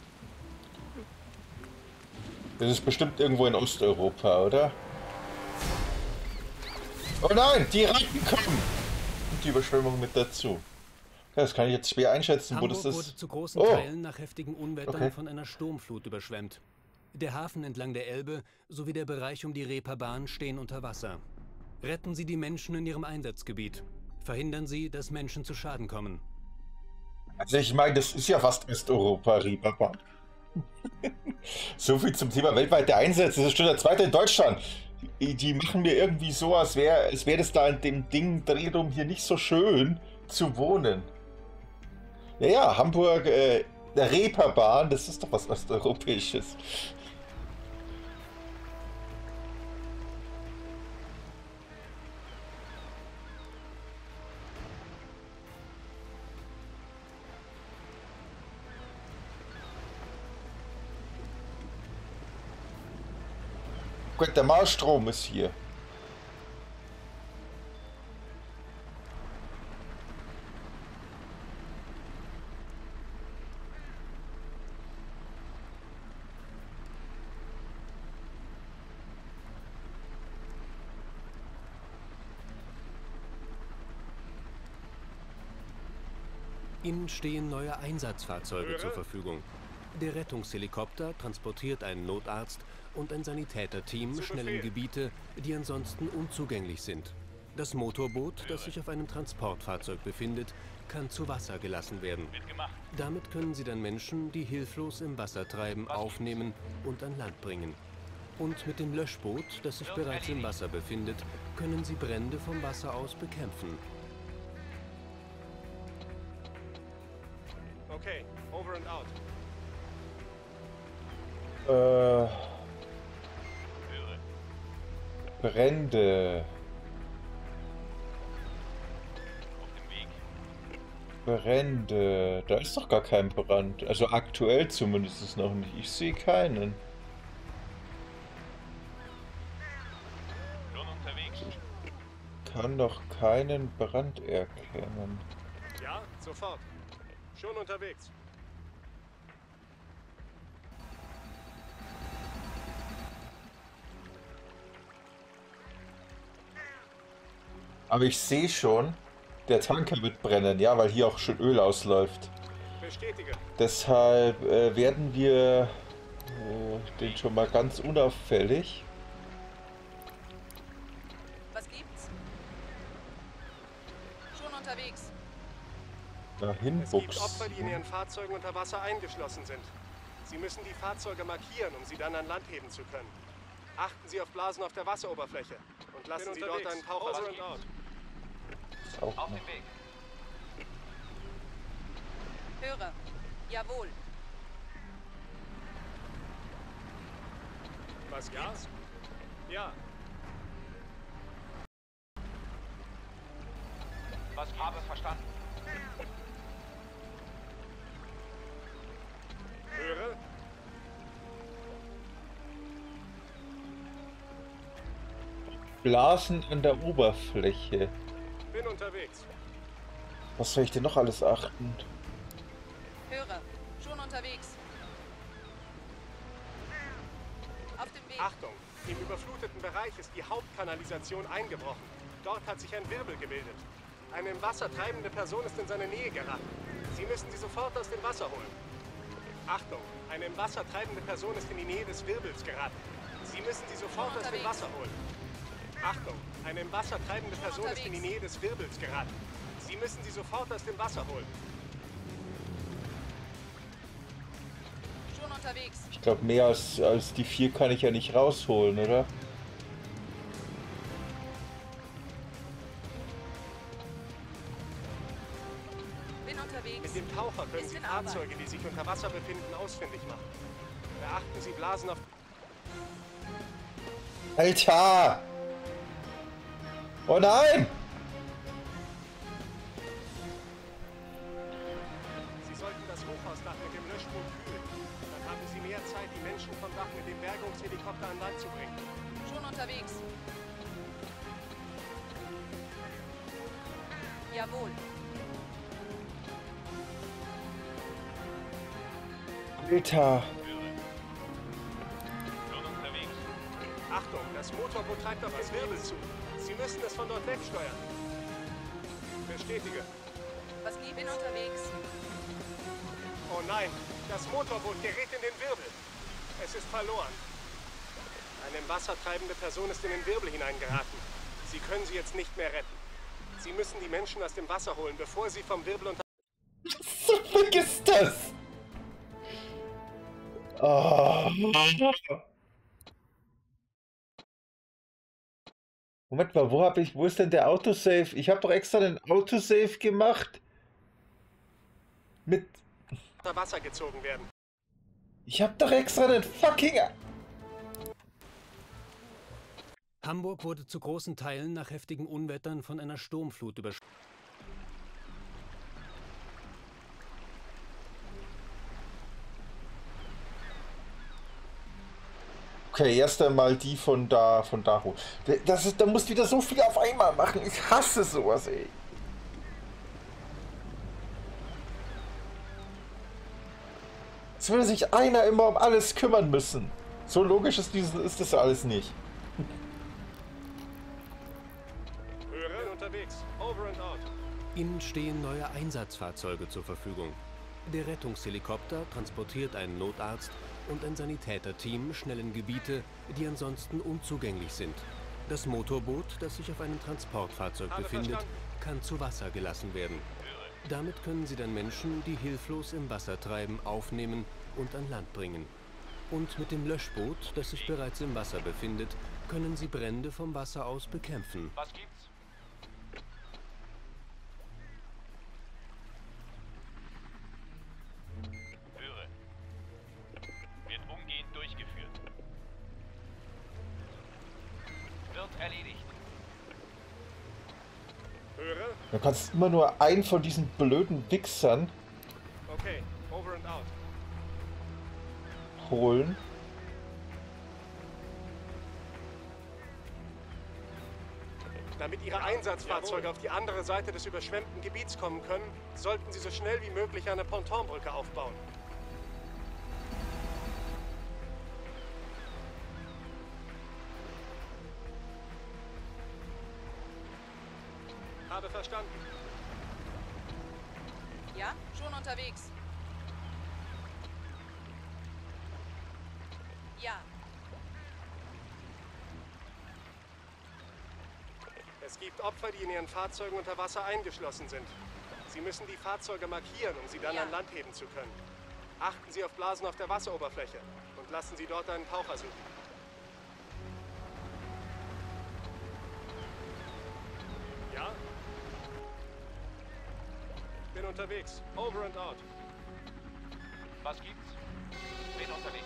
Das ist bestimmt irgendwo in Osteuropa, oder? Oh nein, die Ratten kommen! Und die Überschwemmung mit dazu. Ja, das kann ich jetzt schwer einschätzen, wo das Hamburg ist. wurde zu großen Oh. Teilen nach heftigen Unwettern Okay. von einer Sturmflut überschwemmt. Der Hafen entlang der Elbe sowie der Bereich um die Reeperbahn stehen unter Wasser. Retten Sie die Menschen in ihrem Einsatzgebiet. Verhindern Sie, dass Menschen zu Schaden kommen. Also ich meine, das ist ja fast Westeuropa, Reeperbahn. So viel zum Thema weltweite Einsätze. Das ist schon der zweite in Deutschland. Die machen mir irgendwie so, als wäre das da in dem Ding drehrum hier nicht so schön zu wohnen. Ja, Hamburg, der Reeperbahn, das ist doch was Osteuropäisches. Gott, der Marstrom ist hier. Ihnen stehen neue Einsatzfahrzeuge zur Verfügung. Der Rettungshelikopter transportiert einen Notarzt und ein Sanitäterteam schnell in Gebiete, die ansonsten unzugänglich sind. Das Motorboot, das sich auf einem Transportfahrzeug befindet, kann zu Wasser gelassen werden. Damit können Sie dann Menschen, die hilflos im Wasser treiben, aufnehmen und an Land bringen. Und mit dem Löschboot, das sich bereits im Wasser befindet, können Sie Brände vom Wasser aus bekämpfen. Okay, over and out. Brände. Brände. Da ist doch gar kein Brand. Also aktuell zumindest ist noch nicht. Ich sehe keinen. Schon unterwegs. Kann doch keinen Brand erkennen. Ja, Ja, sofort. Schon unterwegs. Aber ich sehe schon, der Tanker wird brennen, ja, weil hier auch schon Öl ausläuft. Bestätige. Deshalb werden wir den schon mal ganz unauffällig. Was gibt's? Schon unterwegs. Dahin Es gibt Opfer, buchsen. die in ihren Fahrzeugen unter Wasser eingeschlossen sind. Sie müssen die Fahrzeuge markieren, um sie dann an Land heben zu können. Achten Sie auf Blasen auf der Wasseroberfläche und lassen Sie dort einen Taucher Over und out. Ist auch Auf noch. dem Weg. Höre. Jawohl. Was gibt's? Ja. Was habe verstanden? Höre. Blasen an der Oberfläche. Bin unterwegs. Was soll ich denn noch alles achten? Höre. Schon unterwegs. Auf dem Weg. Achtung! Im überfluteten Bereich ist die Hauptkanalisation eingebrochen. Dort hat sich ein Wirbel gebildet. Eine im Wasser treibende Person ist in seine Nähe geraten. Sie müssen sie sofort aus dem Wasser holen. Achtung! Eine im Wasser treibende Person ist in die Nähe des Wirbels geraten. Sie müssen sie sofort aus dem Wasser holen. Achtung! Eine im Wasser treibende Person ist in die Nähe des Wirbels geraten. Sie müssen sie sofort aus dem Wasser holen. Schon unterwegs. Ich glaube, mehr als die 4 kann ich ja nicht rausholen, oder? Bin unterwegs. Mit dem Taucher können Ist Sie in Arbeit. Fahrzeuge, die sich unter Wasser befinden, ausfindig machen. Beachten Sie Blasen auf... Alter! Oh nein! Sie sollten das Hochhausdach mit dem Löschboot kühlen. Dann haben Sie mehr Zeit, die Menschen vom Dach mit dem Bergungshelikopter an Land zu bringen. Schon unterwegs. Jawohl. Alter! Achtung, das Motorboot treibt auf das Wirbel zu. Sie müssen es von dort wegsteuern. Bestätige. Was lieb? Bin unterwegs. Oh nein, das Motorboot gerät in den Wirbel. Es ist verloren. Eine im Wasser treibende Person ist in den Wirbel hineingeraten. Sie können sie jetzt nicht mehr retten. Sie müssen die Menschen aus dem Wasser holen, bevor sie vom Wirbel unter... Vergiss das! Oh. Moment mal, wo ist denn der Autosave? Ich habe doch extra den Autosave gemacht. Mit... unter Wasser gezogen werden. Ich habe doch extra den fucking... Hamburg wurde zu großen Teilen nach heftigen Unwettern von einer Sturmflut überschwemmt. Okay, erst einmal die von da hoch. Da musst du wieder so viel auf einmal machen. Ich hasse sowas, ey. Als würde sich einer immer um alles kümmern müssen. So logisch ist das alles nicht. Höre, unterwegs. Over and out. Ihnen stehen neue Einsatzfahrzeuge zur Verfügung. Der Rettungshelikopter transportiert einen Notarzt und ein Sanitäterteam schnell in Gebiete, die ansonsten unzugänglich sind. Das Motorboot, das sich auf einem Transportfahrzeug Habe befindet, verstanden. kann zu Wasser gelassen werden. Damit können Sie dann Menschen, die hilflos im Wasser treiben, aufnehmen und an Land bringen. Und mit dem Löschboot, das sich bereits im Wasser befindet, können Sie Brände vom Wasser aus bekämpfen. Was gibt's? Höre. Wird umgehend durchgeführt. Wird erledigt. Höre. Du kannst immer nur einen von diesen blöden Wichsern Okay, over and out. holen. Damit Ihre Einsatzfahrzeuge auf die andere Seite des überschwemmten Gebiets kommen können, sollten Sie so schnell wie möglich eine Pontonbrücke aufbauen. Habe verstanden. Ja, schon unterwegs. Ja, Es gibt Opfer, die in ihren Fahrzeugen unter Wasser eingeschlossen sind. Sie müssen die Fahrzeuge markieren, um sie dann Ja. an Land heben zu können. Achten Sie auf Blasen auf der Wasseroberfläche und lassen Sie dort einen Taucher suchen. Ja? Bin unterwegs. Over and out. Was gibt's? Bin unterwegs.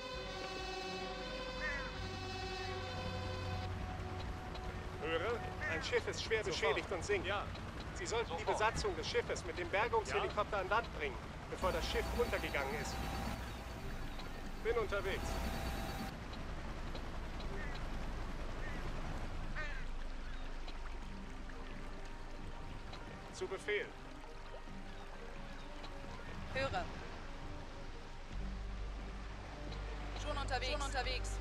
Höre, ein Schiff ist schwer beschädigt und sinkt. Ja. Sie sollten die Sofort. Besatzung des Schiffes mit dem Bergungshelikopter an Land bringen, bevor das Schiff untergegangen ist. Bin unterwegs. Zu Befehl. höre. Schon unterwegs. Schon unterwegs.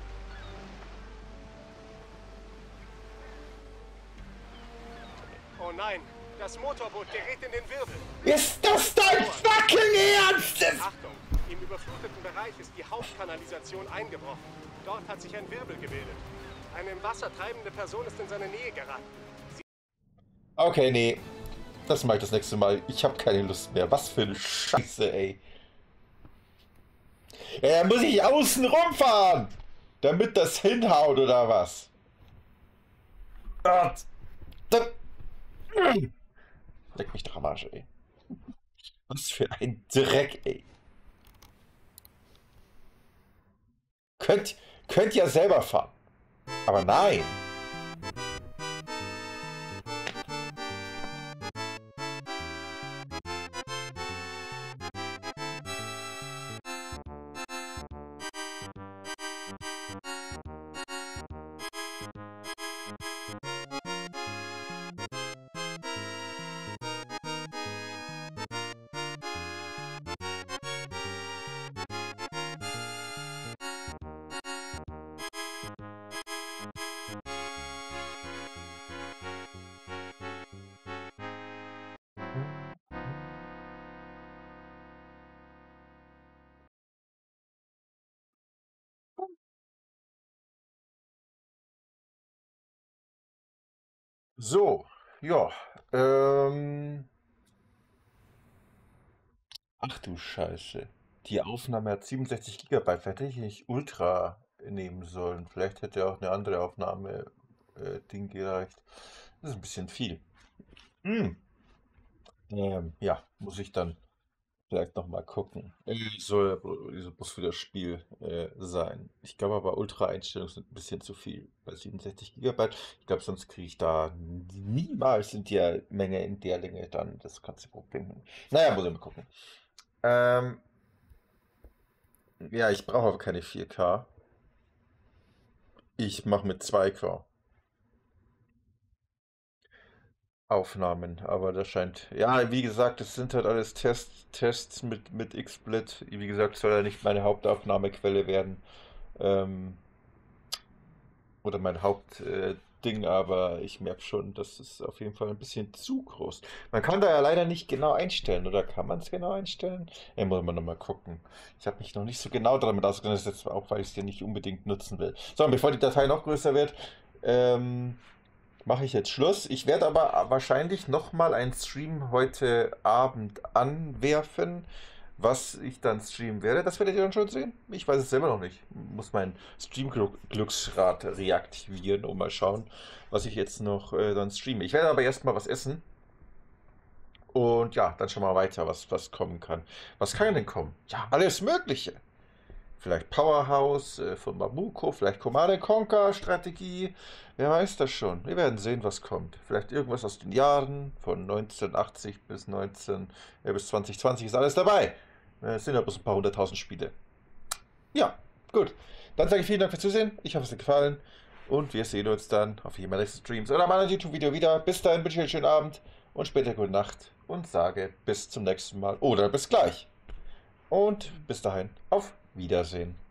Oh nein, das Motorboot gerät in den Wirbel. Ist das dein fucking Ernst? Achtung, im überfluteten Bereich ist die Hauptkanalisation eingebrochen. Dort hat sich ein Wirbel gebildet. Eine im Wasser treibende Person ist in seine Nähe geraten. Okay, nee. Das mache ich das nächste Mal. Ich habe keine Lust mehr. Was für eine Scheiße, ey. Ja, da muss ich außen rumfahren, damit das hinhaut, oder was? Gott. Leck mich doch am Arsch, ey. Was für ein Dreck, ey. Könnt ihr selber fahren. Aber nein. So, ja. Ach du Scheiße. Die Aufnahme hat 67 Gigabyte. Vielleicht hätte ich nicht Ultra nehmen sollen. Vielleicht hätte auch eine andere Aufnahme Ding gereicht. Das ist ein bisschen viel. Hm. Ja, muss ich dann vielleicht nochmal gucken. Muss für das Spiel sein. Ich glaube aber Ultra-Einstellungen sind ein bisschen zu viel. Bei 67 Gigabyte. Ich glaube, sonst kriege ich da niemals in der Menge, in der Länge dann das ganze Problem. Naja, muss ich mal gucken. Ja, ich brauche aber keine 4K. Ich mache mit 2K Aufnahmen, aber das scheint. Ja, wie gesagt, das sind halt alles Tests mit XSplit. Wie gesagt, soll ja nicht meine Hauptaufnahmequelle werden. Oder mein Hauptding, aber ich merke schon, das ist auf jeden Fall ein bisschen zu groß. Man kann da ja leider nicht genau einstellen, oder kann man es genau einstellen? Ja, muss man nochmal gucken. Ich habe mich noch nicht so genau damit auseinandergesetzt, auch weil ich es ja nicht unbedingt nutzen will. So, und bevor die Datei noch größer wird, mache ich jetzt Schluss. Ich werde aber wahrscheinlich nochmal einen Stream heute Abend anwerfen. Was ich dann streamen werde, das werdet ihr dann schon sehen. Ich weiß es selber noch nicht. Muss mein Stream-Glücksrad reaktivieren und mal schauen, was ich jetzt noch dann streame. Ich werde aber erstmal was essen. Und ja, dann schon mal weiter, was kommen kann. Was kann denn kommen? Ja, alles Mögliche. Vielleicht Powerhouse von Mabuko, vielleicht Command & Conquer Strategie. Wer weiß das schon. Wir werden sehen, was kommt. Vielleicht irgendwas aus den Jahren von 1980 bis 2020 ist alles dabei. Es sind ja bloß ein paar 100.000 Spiele. Ja, gut. Dann sage ich vielen Dank fürs Zusehen. Ich hoffe, es hat gefallen. Und wir sehen uns dann auf jeden Fall nächsten Streams oder mal ein YouTube-Video wieder. Bis dahin wünsche ich euch einen schönen Abend und später gute Nacht und sage bis zum nächsten Mal oder bis gleich. Und bis dahin, auf Wiedersehen.